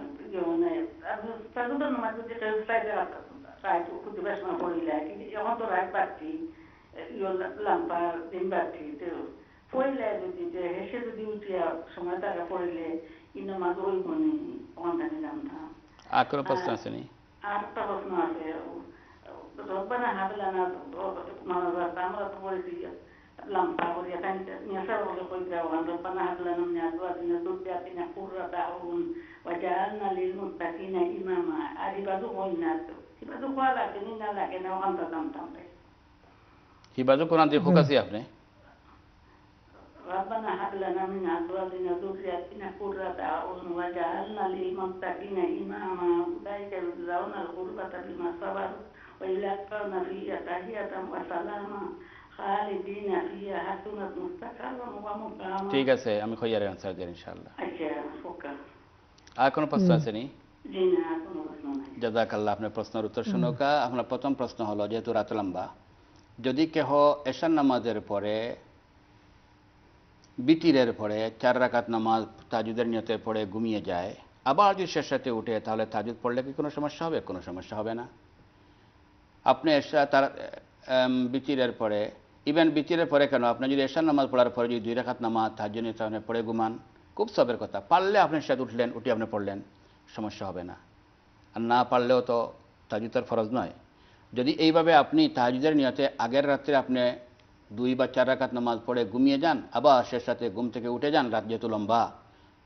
আর কোনো প্রশ্ন আছে নি? আরেকটা প্রশ্ন আছে, রব্বানা হাব লানা, আমরা তো বলেছি লাম্পা করি, নেশা বলে কই যাও, রব্বানা হাব লানা মিন আজওয়াজিনা যুররিয়াতিনা কুররাতা আউন ওয়াজআলনা লিল মুত্তাকিনা ইমামা। আর ইবাদু হই না, তো ইবাদু কোয়া লাগে না, লাগে না, ওখান থেকে জানতাম। ইবাদু কোরআন দিয়ে ফোকাসি আপনি ربنا هب لنا من أزواجنا ذرياتنا قرة أعين واجعلنا للمتقين إماما أولئك يجزون الغرفة بما صبروا ويلقون فيها تحية وسلاما خالدين فيها حسنت مستقرا ومقاما। ঠিক আছে, আমি খৈয়ারে আনসার দেব ইনশাআল্লাহ। আচ্ছা, ওকে। আর কোনো প্রশ্ন আছে নি? জি না, কোনো প্রশ্ন নাই। জাযাকাল্লাহ। আপনার প্রশ্নের উত্তর শুনুকা। আপনার প্রথম প্রশ্ন হলো, যেহেতু রাত লম্বা, যদি কেহ এশার নামাজের পরে, বিতিরের পরে 4 রাকাত নামাজ তাহাজ্জুদের নিয়তে পড়ে ঘুমিয়ে যায়, আবার যদি শেষ রাতে উঠে, তাহলে তাহাজ্জুদ পড়লে কি কোনো সমস্যা হবে? কোনো সমস্যা হবে না। আপনি তার বিতিরের পরে, ইভেন বিতিরের পরে কেন, আপনি যদি এশার নামাজ পড়ার পরে যদি 2 রাকাত নামাজ তাহাজ্জুদ নিয়তে আপনি পড়ে ঘুমান, খুব সবের কথা। পারলে আপনি সাথে উঠলেন, উঠে আপনি পড়লেন, সমস্যা হবে না। আর না পারলেও তো তাহাজ্জুদ তার ফরজ নয়। যদি এইভাবে আপনি তাহাজ্জুদের নিয়তে আগের রাত্রে আপনি 2 বা 4 রাকাত নামাজ পড়ে ঘুমিয়ে যান, আবার শেষ রাতে ঘুম থেকে উঠে যান, রাত যেহেতু লম্বা,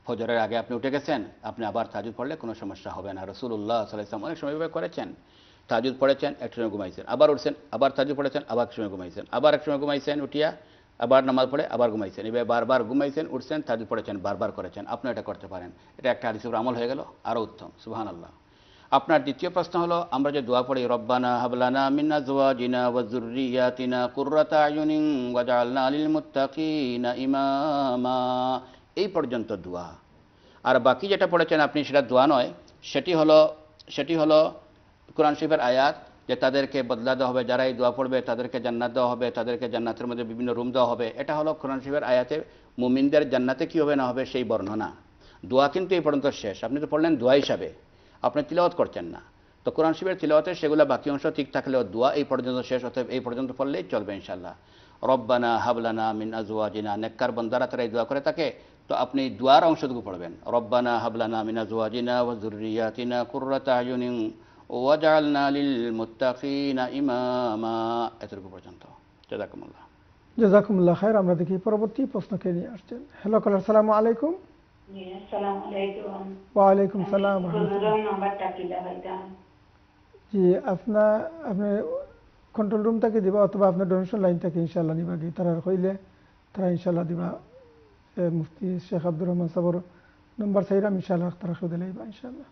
ফজরের আগে আপনি উঠে গেছেন, আপনি আবার তাহাজ্জুদ পড়লে কোনো সমস্যা হবে না। রাসূলুল্লাহ সাল্লাল্লাহু আলাইহি ওয়াসাল্লাম অনেক সময় এভাবে করেছেন, তাহাজ্জুদ পড়েছেন, একটু সময় ঘুমাইছেন, আবার উঠছেন, আবার তাহাজ্জুদ পড়েছেন, আবার একটু সময় ঘুমাইছেন, আবার এক সময় ঘুমাইছেন, উঠিয়া আবার নামাজ পড়ে আবার ঘুমাইছেন, এভাবে বারবার ঘুমাইছেন, উঠছেন, তাহাজ্জুদ পড়েছেন, বারবার করেছেন। আপনি এটা করতে পারেন, এটা একটা হাদিসের উপর আমল হয়ে গেল, আরও উত্তম। সুবহানাল্লাহ। আপনার দ্বিতীয় প্রশ্ন হলো, আমরা যে দোয়া পড়ি রব্বানা হাবলানা মিন আজওয়াজিনা ওয়া যুররিয়াতিনা কুররাতা আয়ুনিন ওয়াজআলনা লিল মুত্তাকিনা ইমামা, এই পর্যন্ত দোয়া। আর বাকি যেটা পড়েছেন আপনি সেটা দোয়া নয়, সেটি হলো কোরআন শরীফের আয়াত, যে তাদেরকে বদলা দেওয়া হবে, যারা এই দোয়া পড়বে তাদেরকে জান্নাত দেওয়া হবে, তাদেরকে জান্নাতের মধ্যে বিভিন্ন রুম দেওয়া হবে। এটা হলো কোরআন শরীফের আয়াতে মুমিনদের জান্নাতে কী হবে না হবে সেই বর্ণনা। দোয়া কিন্তু এই পর্যন্ত শেষ। আপনি তো পড়লেন দোয়া হিসাবে, আপনি তিলাওয়াত করছেন না। তো কোরআন শরীফের তিলাওয়াতে সেগুলো বাকি অংশ ঠিক থাকলেও দোয়া এই পর্যন্ত শেষ, অতএব এই পর্যন্ত পড়লেই চলবে ইনশাআল্লাহ। রব্বানা হাবলানা মিন আজওয়াজিনা, নেককার বান্দারা তারা এই দোয়া করে থাকে, তো আপনি দোয়ার অংশটুকু পড়বেন, রব্বানা হাবলানা মিন আজওয়াজিনা ওয়া যুররিয়াতিনা কুররাতা আয়ুনিন ওয়াজআলনা লিল মুত্তাকিনা ইমামা, এতটুকু পর্যন্ত। জাযাকুমুল্লাহ। জাযাকুমুল্লাহ খায়র। আমরা দেখি পরবর্তী প্রশ্নকে নিয়ে আসছেন। হ্যালো কলার, আসসালামু আলাইকুম। জি, আসসালামু আলাইকুম। ওয়া আলাইকুম সালাম ওয়া রাহমাতুল্লাহ। হুজুরের নাম্বারটা কি দেখাইতাম? জি, আপনি কন্ট্রোল রুম থেকে দিবা অথবা আপনার ডোনেশন লাইন থেকে ইনশাআল্লাহ নিবা গিয়ে তারা কইলে তারা ইনশাআল্লাহ দিবা। মুফতি শেখ আব্দুর রহমান সাবর নম্বর চাইরাম ইনশাআল্লাহ তারা খুদে লইবা ইনশাআল্লাহ।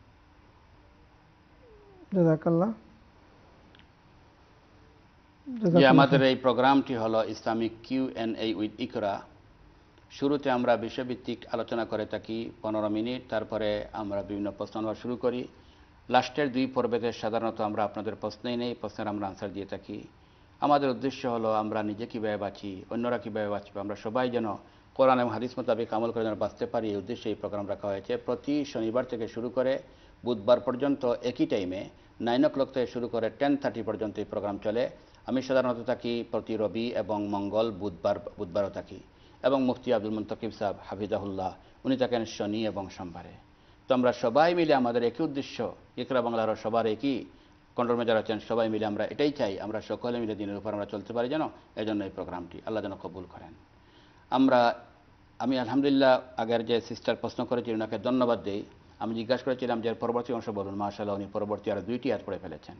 জাযাকাল্লাহ। যে আমাদের এই প্রোগ্রামটি হলো ইসলামিক Q&A উইথ ইকরা। শুরুতে আমরা বিষয়ভিত্তিক আলোচনা করে থাকি 15 মিনিট, তারপরে আমরা বিভিন্ন প্রশ্ন শুরু করি। লাস্টের 2 পর্বেতে সাধারণত আমরা আপনাদের প্রশ্নই নেই, প্রশ্নের আমরা আনসার দিয়ে থাকি। আমাদের উদ্দেশ্য হলো আমরা নিজে কীভাবে বাঁচি, অন্যরা কীভাবে বাঁচবে, আমরা সবাই যেন কোরআন এবং হাদিস মোতাবেক আমল করে যেন বাঁচতে পারি, এই উদ্দেশ্যে এই প্রোগ্রাম রাখা হয়েছে। প্রতি শনিবার থেকে শুরু করে বুধবার পর্যন্ত একই টাইমে 9 o'clock থেকে শুরু করে 10:30 পর্যন্ত এই প্রোগ্রাম চলে। আমি সাধারণত থাকি প্রতি রবি এবং মঙ্গল, বুধবারও থাকি, এবং মুফতি আব্দুল মুন্তাকিব সাহেব হাফিজাহুল্লাহ উনি থাকেন শনি এবং সোমবারে। তো আমরা সবাই মিলে আমাদের একই উদ্দেশ্য, ইকরা বাংলার সবার একই কন্ট্রোল যারা আছেন সবাই মিলে আমরা এটাই চাই, আমরা সকলে মিলে দিনের উপর আমরা চলতে পারি যেন, এজন্য এই প্রোগ্রামটি আল্লাহ যেন কবুল করেন। আমি আলহামদুলিল্লাহ আগের যে সিস্টার প্রশ্ন করেছিলেন ওনাকে ধন্যবাদ দেই। আমি জিজ্ঞাসা করেছিলাম যে পরবর্তী অংশ বলুন, মাশাআল্লাহ উনি পরবর্তী আরও 2টি আয়াত পড়ে ফেলেছেন।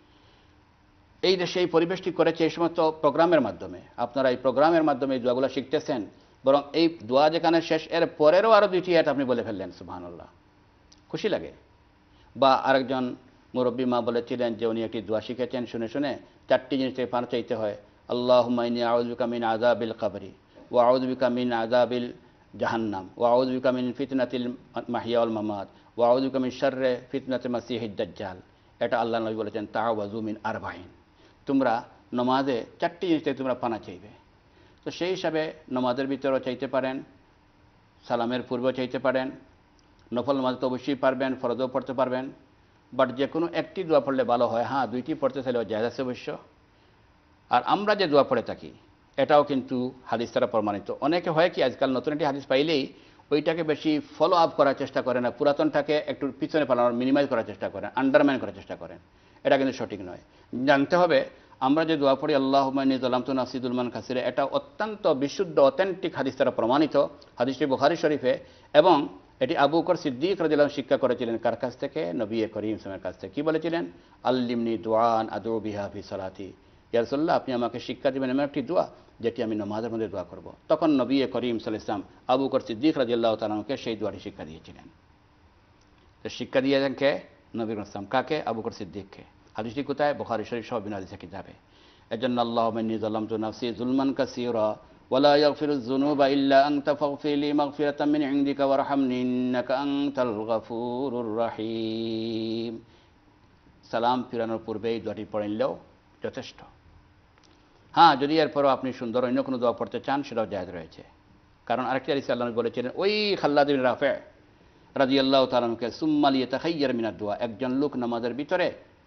এই দেশে এই পরিবেশটি করেছে এই সমস্ত প্রোগ্রামের মাধ্যমে। আপনারা এই প্রোগ্রামের মাধ্যমে এই দোয়াগুলো শিখতেছেন, বরং এই দোয়া যেখানে শেষ এর পরেরও আরও 2টি আয়াত আপনি বলে ফেললেন, সুবহানাল্লাহ, খুশি লাগে। বা আরেকজন মুরব্বী মা বলেছিলেন যে উনি একটি দোয়া শিখেছেন, শুনে শুনে 4টি জিনিস থেকে পানা চাইতে হয়। আল্লাহুম্মা ইন্নী আউযু বিকা মিন আযাবিল কবরি ওয়া আউযু বিকা মিন আযাবিল জাহান্নাম ওয়া আউযু বিকা মিন ফিতনাতিল মাহইয়া ওয়াল মামাত ওয়া আউযু বিকা মিন শাররি ফিতনাতিল মাসিহিদ দাজ্জাল। এটা আল্লাহ নবী বলেছেন তাআওয়াযু মিন আরবাইন, তোমরা নমাজে 4টি জিনিস থেকে তোমরা পানা চাইবে। তো সেই হিসাবে নমাজের ভিতরেও চাইতে পারেন, সালামের পূর্বেও চাইতে পারেন, নফল নামাজ তো অবশ্যই পারবেন, ফরজও পড়তে পারবেন, বাট যে কোনো একটি দোয়া পড়লে ভালো হয়। হ্যাঁ, 2টি পড়তে চাইলেও জায়েজ আছে অবশ্য। আর আমরা যে দোয়া পড়ে থাকি এটাও কিন্তু হাদিস দ্বারা প্রমাণিত। অনেকে হয় কি আজকাল নতুন একটি হাদিস পাইলেই ওইটাকে বেশি ফলো আপ করার চেষ্টা করে না, পুরাতনটাকে একটু পিছনে পালানোর, মিনিমাইজ করার চেষ্টা করেন, আন্ডারমাইন করার চেষ্টা করেন। এটা কিন্তু সঠিক নয়। জানতে হবে আমরা যে দোয়া পড়ি আল্লাহুম্মা ইন্নী যালামতু নাফসি যুলমান কাসীরা, এটা অত্যন্ত বিশুদ্ধ অথেন্টিক হাদিস দ্বারা প্রমাণিত। হাদিসটি বুখারী শরীফে, এবং এটি আবু বকর সিদ্দিক রাদিয়াল্লাহু আনহু শিক্ষা করেছিলেন কার কাছ থেকে? নবী করিম সাল্লাল্লাহু আলাইহি ওয়াসাল্লামের কাছ থেকে। কি বলেছিলেন? আল্লিমনি দুআন আদউ বিহা ফি সালাতি, ইয়া রাসূলুল্লাহ আপনি আমাকে শিক্ষা দিবেন এমন একটি দোয়া যেটি আমি নামাজের মধ্যে দোয়া করব। তখন নবী করিম সাল্লাল্লাহু আলাইহি ওয়াসাল্লাম আবু বকর সিদ্দিক রাদিয়াল্লাহু তাআলা আনহুকে সেই দোয়াটি শিক্ষা দিয়েছিলেন। তো শিক্ষা দিয়েছেন কে? নবী রাসূল। কাকে? আবু বকর সিদ্দিককে। হাদিসটি কোথায়? বুখারী শরীফ সহ বিভিন্ন হাদিসের কিতাবে। এজন্য আল্লাহুম্মা ইন্নী যালামতু নাফসি যুলমান কাসীরা ওয়ালা ইয়াগফিরুয যুনুবা ইল্লা আনতা ফাগফির লি মাগফিরাতাম মিন ইনদিকা ওয়ারহামনি ইন্নাকা আনতাল গফুরুর রহিম। সালাম ফিরানোর পূর্বে এই দোয়াটি পড়ে নিলেও যথেষ্ট। হ্যাঁ, যদি এরপরও আপনি সুন্দর অন্য কোনো দোয়া পড়তে চান সেটাও জায়েজ রয়েছে। কারণ আরেকটি হাদিসে আল্লাহ নবী বলেছিলেন ওই খাল্লাদ বিন রাফি রাদিয়াল্লাহু তাআলা আনহু সুম্মা লিয়াতাখায়্যার মিনাদ দুআ, একজন লোক নামাজের ভিতরে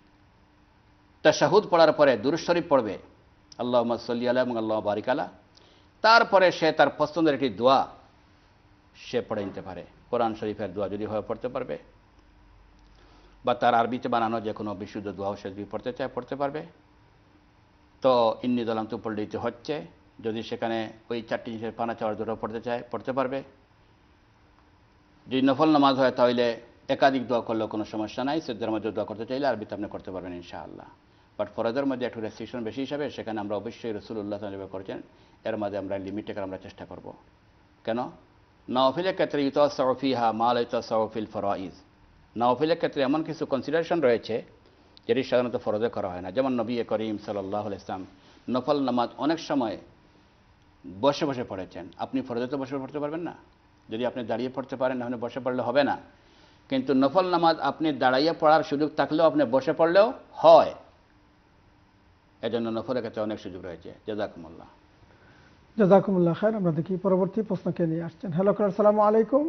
তাশাহুদ পড়ার পরে দুরূদ শরীফ পড়বে, আল্লাহুম্মা সাল্লি আলা এবং আল্লাহুম্মা বারিক আলা, তারপরে সে তার পছন্দের একটি দোয়া সে পড়ে নিতে পারে। কোরআন শরীফের দোয়া যদি হয় পড়তে পারবে, বা তার আরবিতে বানানো যে কোনো বিশুদ্ধ দোয়াও সে যদি পড়তে চায় পড়তে পারবে। তো ইন্নী যালামতু পড়লে দিতে হচ্ছে, যদি সেখানে ওই 4টি জিনিসের পানা চাওয়ার দোয়া পড়তে চায় পড়তে পারবে। যদি নফল নামাজ হয় তাহলে একাধিক দোয়া করলেও কোনো সমস্যা নাই, সূর্যের মধ্যে দোয়া করতে চাইলে আরবিতে আপনি করতে পারবেন ইনশাআল্লাহ। বাট ফরজের মধ্যে একটু রেস্ট্রিকশন বেশি হিসাবে সেখানে আমরা অবশ্যই রাসূলুল্লাহ সাল্লাল্লাহু আলাইহি ওয়াসাল্লাম করেছেন, এর মধ্যে আমরা লিমিট রেখে আমরা চেষ্টা করব। কেন? নওফিলের ক্ষেত্রে ইউতাসাউ ফিহা মা লা ইউতাসাউ ফিল ফরাইজ। নওফিলের ক্ষেত্রে এমন কিছু কনসিডারেশন রয়েছে যেটি সাধারণত ফরজে করা হয় না। যেমন নবী করিম সাল্লাল্লাহু আলাইহি ওয়াসাল্লাম নফল নামাজ অনেক সময় বসে বসে পড়েছেন। আপনি ফরজে তো বসে পড়তে পারবেন না, যদি আপনি দাঁড়িয়ে পড়তে পারেন তাহলে বসে পড়লে হবে না। কিন্তু নফল নামাজ আপনি দাঁড়িয়ে পড়ার সুযোগ থাকলেও আপনি বসে পড়লেও হয়, এজন্য নফলের ক্ষেত্রে অনেক সুযোগ রয়েছে। জাযাকুমুল্লাহ। জাযাকুমুল্লাহ খায়র। আমরা দেখি পরবর্তী প্রশ্নকে নিয়ে আসছেন। হ্যালো, আসসালামু আলাইকুম।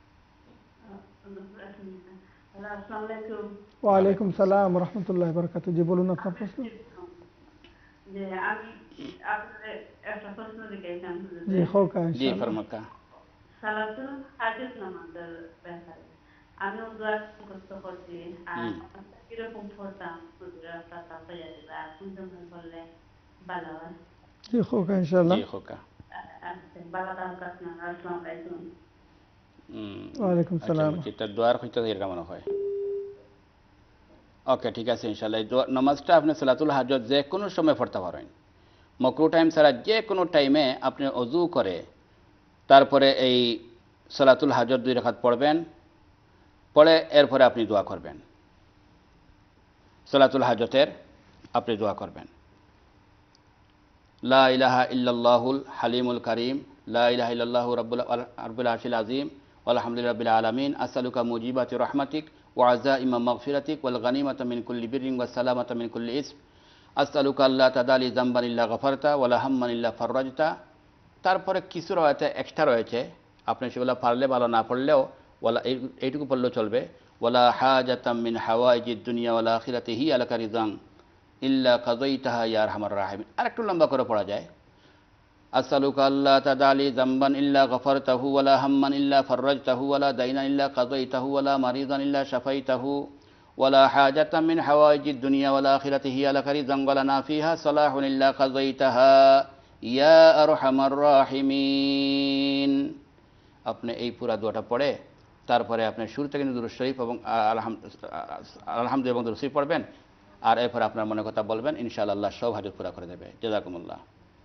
ওয়ালাইকুম সালাম ওয়া রাহমাতুল্লাহি ওয়া বারাকাতুহু। জি বলুন আপনার প্রশ্ন। যে আমি আপনাদের একটা প্রশ্ন জিজ্ঞাসা করতে জি হোক জি ফরমাকা। সালাতুল হাজত নামাজের ব্যাপারে আমি দোয়া করতে আর কিরকম পড়তাম পুরো কথা বলে দিবা কোনটা বললে ভালো হয়। জি হোক ইনশাআল্লাহ। জি হোক। বালাকাম কাসনা। আসসালামু আলাইকুম। ওয়ালাইকুম সালাম। এটা দোয়ার হইতে এরকম হয়। ওকে, ঠিক আছে ইনশাআল্লাহ। এই নামাজটা আপনি সালাতুল হাজত যে কোনো সময় পড়তে পারেন, মকরু টাইম ছাড়া যে কোনো টাইমে আপনি ওযু করে তারপরে এই সালাতুল হাজত 2 রাকাত পড়বেন, পড়ে এরপরে আপনি দোয়া করবেন। সালাতুল হাজতের আপনি দোয়া করবেন, লা ইলাহা ইল্লাল্লাহুল হালিমুল কারীম, লা ইলাহা ইল্লাল্লাহু রাব্বুল আরশিল আযীম, আলহামদুলিল্লাহি রাব্বিল আলামিন, আসআলুকা মুজিবাতি রাহমাতিক ওয়া আযাইমা মাগফিরাতিক ওয়াল গানিমাতা মিন কুল্লি বিররিন ওয়াস সালামাতা মিন কুল্লি ইসম, আসআলুকা আল্লা তাদালি যামবান ইল্লা গাফারতা ওয়ালা হাম্মান ইল্লা ফাররাজতা। তারপরে কিছু রয়েছে এক্সট্রা রয়েছে, আপনি সেগুলো পারলে ভালো, না পড়লেও ওয়ালা এইটুকু পড়লেও চলবে। ওয়ালা হাজাতাম মিন হাওয়াইজিদ দুনিয়া ওয়াল আখিরাতি হিয়া লাকা রিদান ইল্লা কাযাইতাহা ইয়া আরহামার রাহিমিন। আরেকটু লম্বা করে পড়া যায়। আসআলুকা আল্লা তাদালি যামবান ইল্লা গাফারতাহু ওয়ালা হাম্মান ইল্লা ফাররাজতাহু ওয়ালা দাইনান ইল্লা কাযাইতাহু ওয়ালা মারিদান ইল্লা শাফাইতাহু ওয়ালা হাজাতাম মিন হাওয়াইজিদ দুনিয়া ওয়াল আখিরাতি হিয়া লাকা রিদান ওয়া লানা ফিহা সালাহুন ইল্লা কাযাইতাহা ইয়া আরহামার রাহিমিন। আপনি এই পুরা দোয়াটা পড়ে তারপরে আপনি শুরু থেকে দুরূদ শরীফ এবং আলহামদুলিল্লাহ এবং দুরূদ শরীফ পড়বেন, আর এরপর আপনার মনের কথা বলবেন, ইনশাআল্লাহ আল্লাহ সব হাজত পুরা করে দেবে। জাযাকুমুল্লাহ।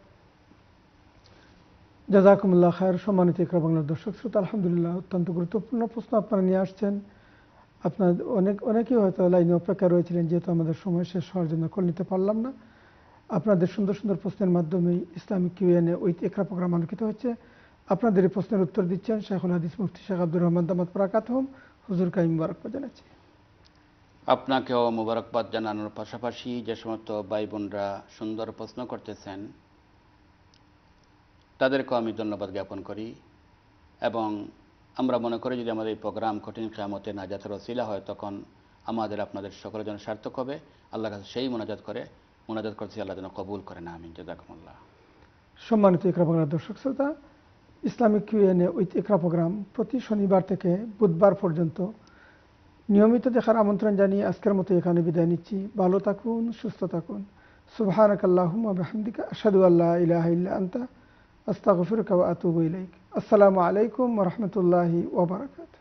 জাযাকুমুল্লাহ খায়র। সম্মানিত ইকরা বাংলার দর্শক শ্রোতা, আলহামদুলিল্লাহ অত্যন্ত গুরুত্বপূর্ণ প্রশ্ন আপনারা নিয়ে আসছেন। আপনার অনেকেই হয়তো লাইনে অপেক্ষা রয়েছিলেন, যেহেতু আমাদের সময় শেষ হওয়ার জন্য কল নিতে পারলাম না। আপনাদের সুন্দর সুন্দর প্রশ্নের মাধ্যমে Islamic Q and A with Iqra programme আলোকিত হচ্ছে। আপনাদের এই প্রশ্নের উত্তর দিচ্ছেন শাইখুল হাদিস মুফতি শেখ আব্দুর রহমান দামাত বারাকাতুহুম। হুজুরকে আমি মুবারকবাদ জানাচ্ছি। আপনাকেও মুবারকবাদ জানানোর পাশাপাশি যে সমস্ত ভাই বোনরা সুন্দর প্রশ্ন করতেছেন তাদেরকেও আমি ধন্যবাদ জ্ঞাপন করি, এবং আমরা মনে করি যদি আমাদের এই প্রোগ্রাম কঠিন কিয়ামতে নাজাতের ওসিলা হয় তখন আমাদের আপনাদের সকলের জন্য সার্থক হবে। আল্লাহর কাছে সেই মোনাজাত করছি, আল্লাহ যেন কবুল করেন। আমিন। জাযাকুমুল্লাহ। সম্মানিত ইকরা বাংলার দর্শক শ্রোতা, Islamic Q and A with Iqra programme প্রতি শনিবার থেকে বুধবার পর্যন্ত নিয়মিত দেখার আমন্ত্রণ জানিয়ে আজকের মতো এখানে বিদায় নিচ্ছি। ভালো থাকুন, সুস্থ থাকুন। সুবহানাকাল্লাহুম্মা ওয়া বিহামদিকা আশহাদু আল্লা ইলাহা ইল্লা আনতা আস্তাগফিরুকা ওয়া আতুবু ইলাইক। আসসালামু আলাইকুম ওয়া রাহমাতুল্লাহি ওয়া বারাকাতুহু।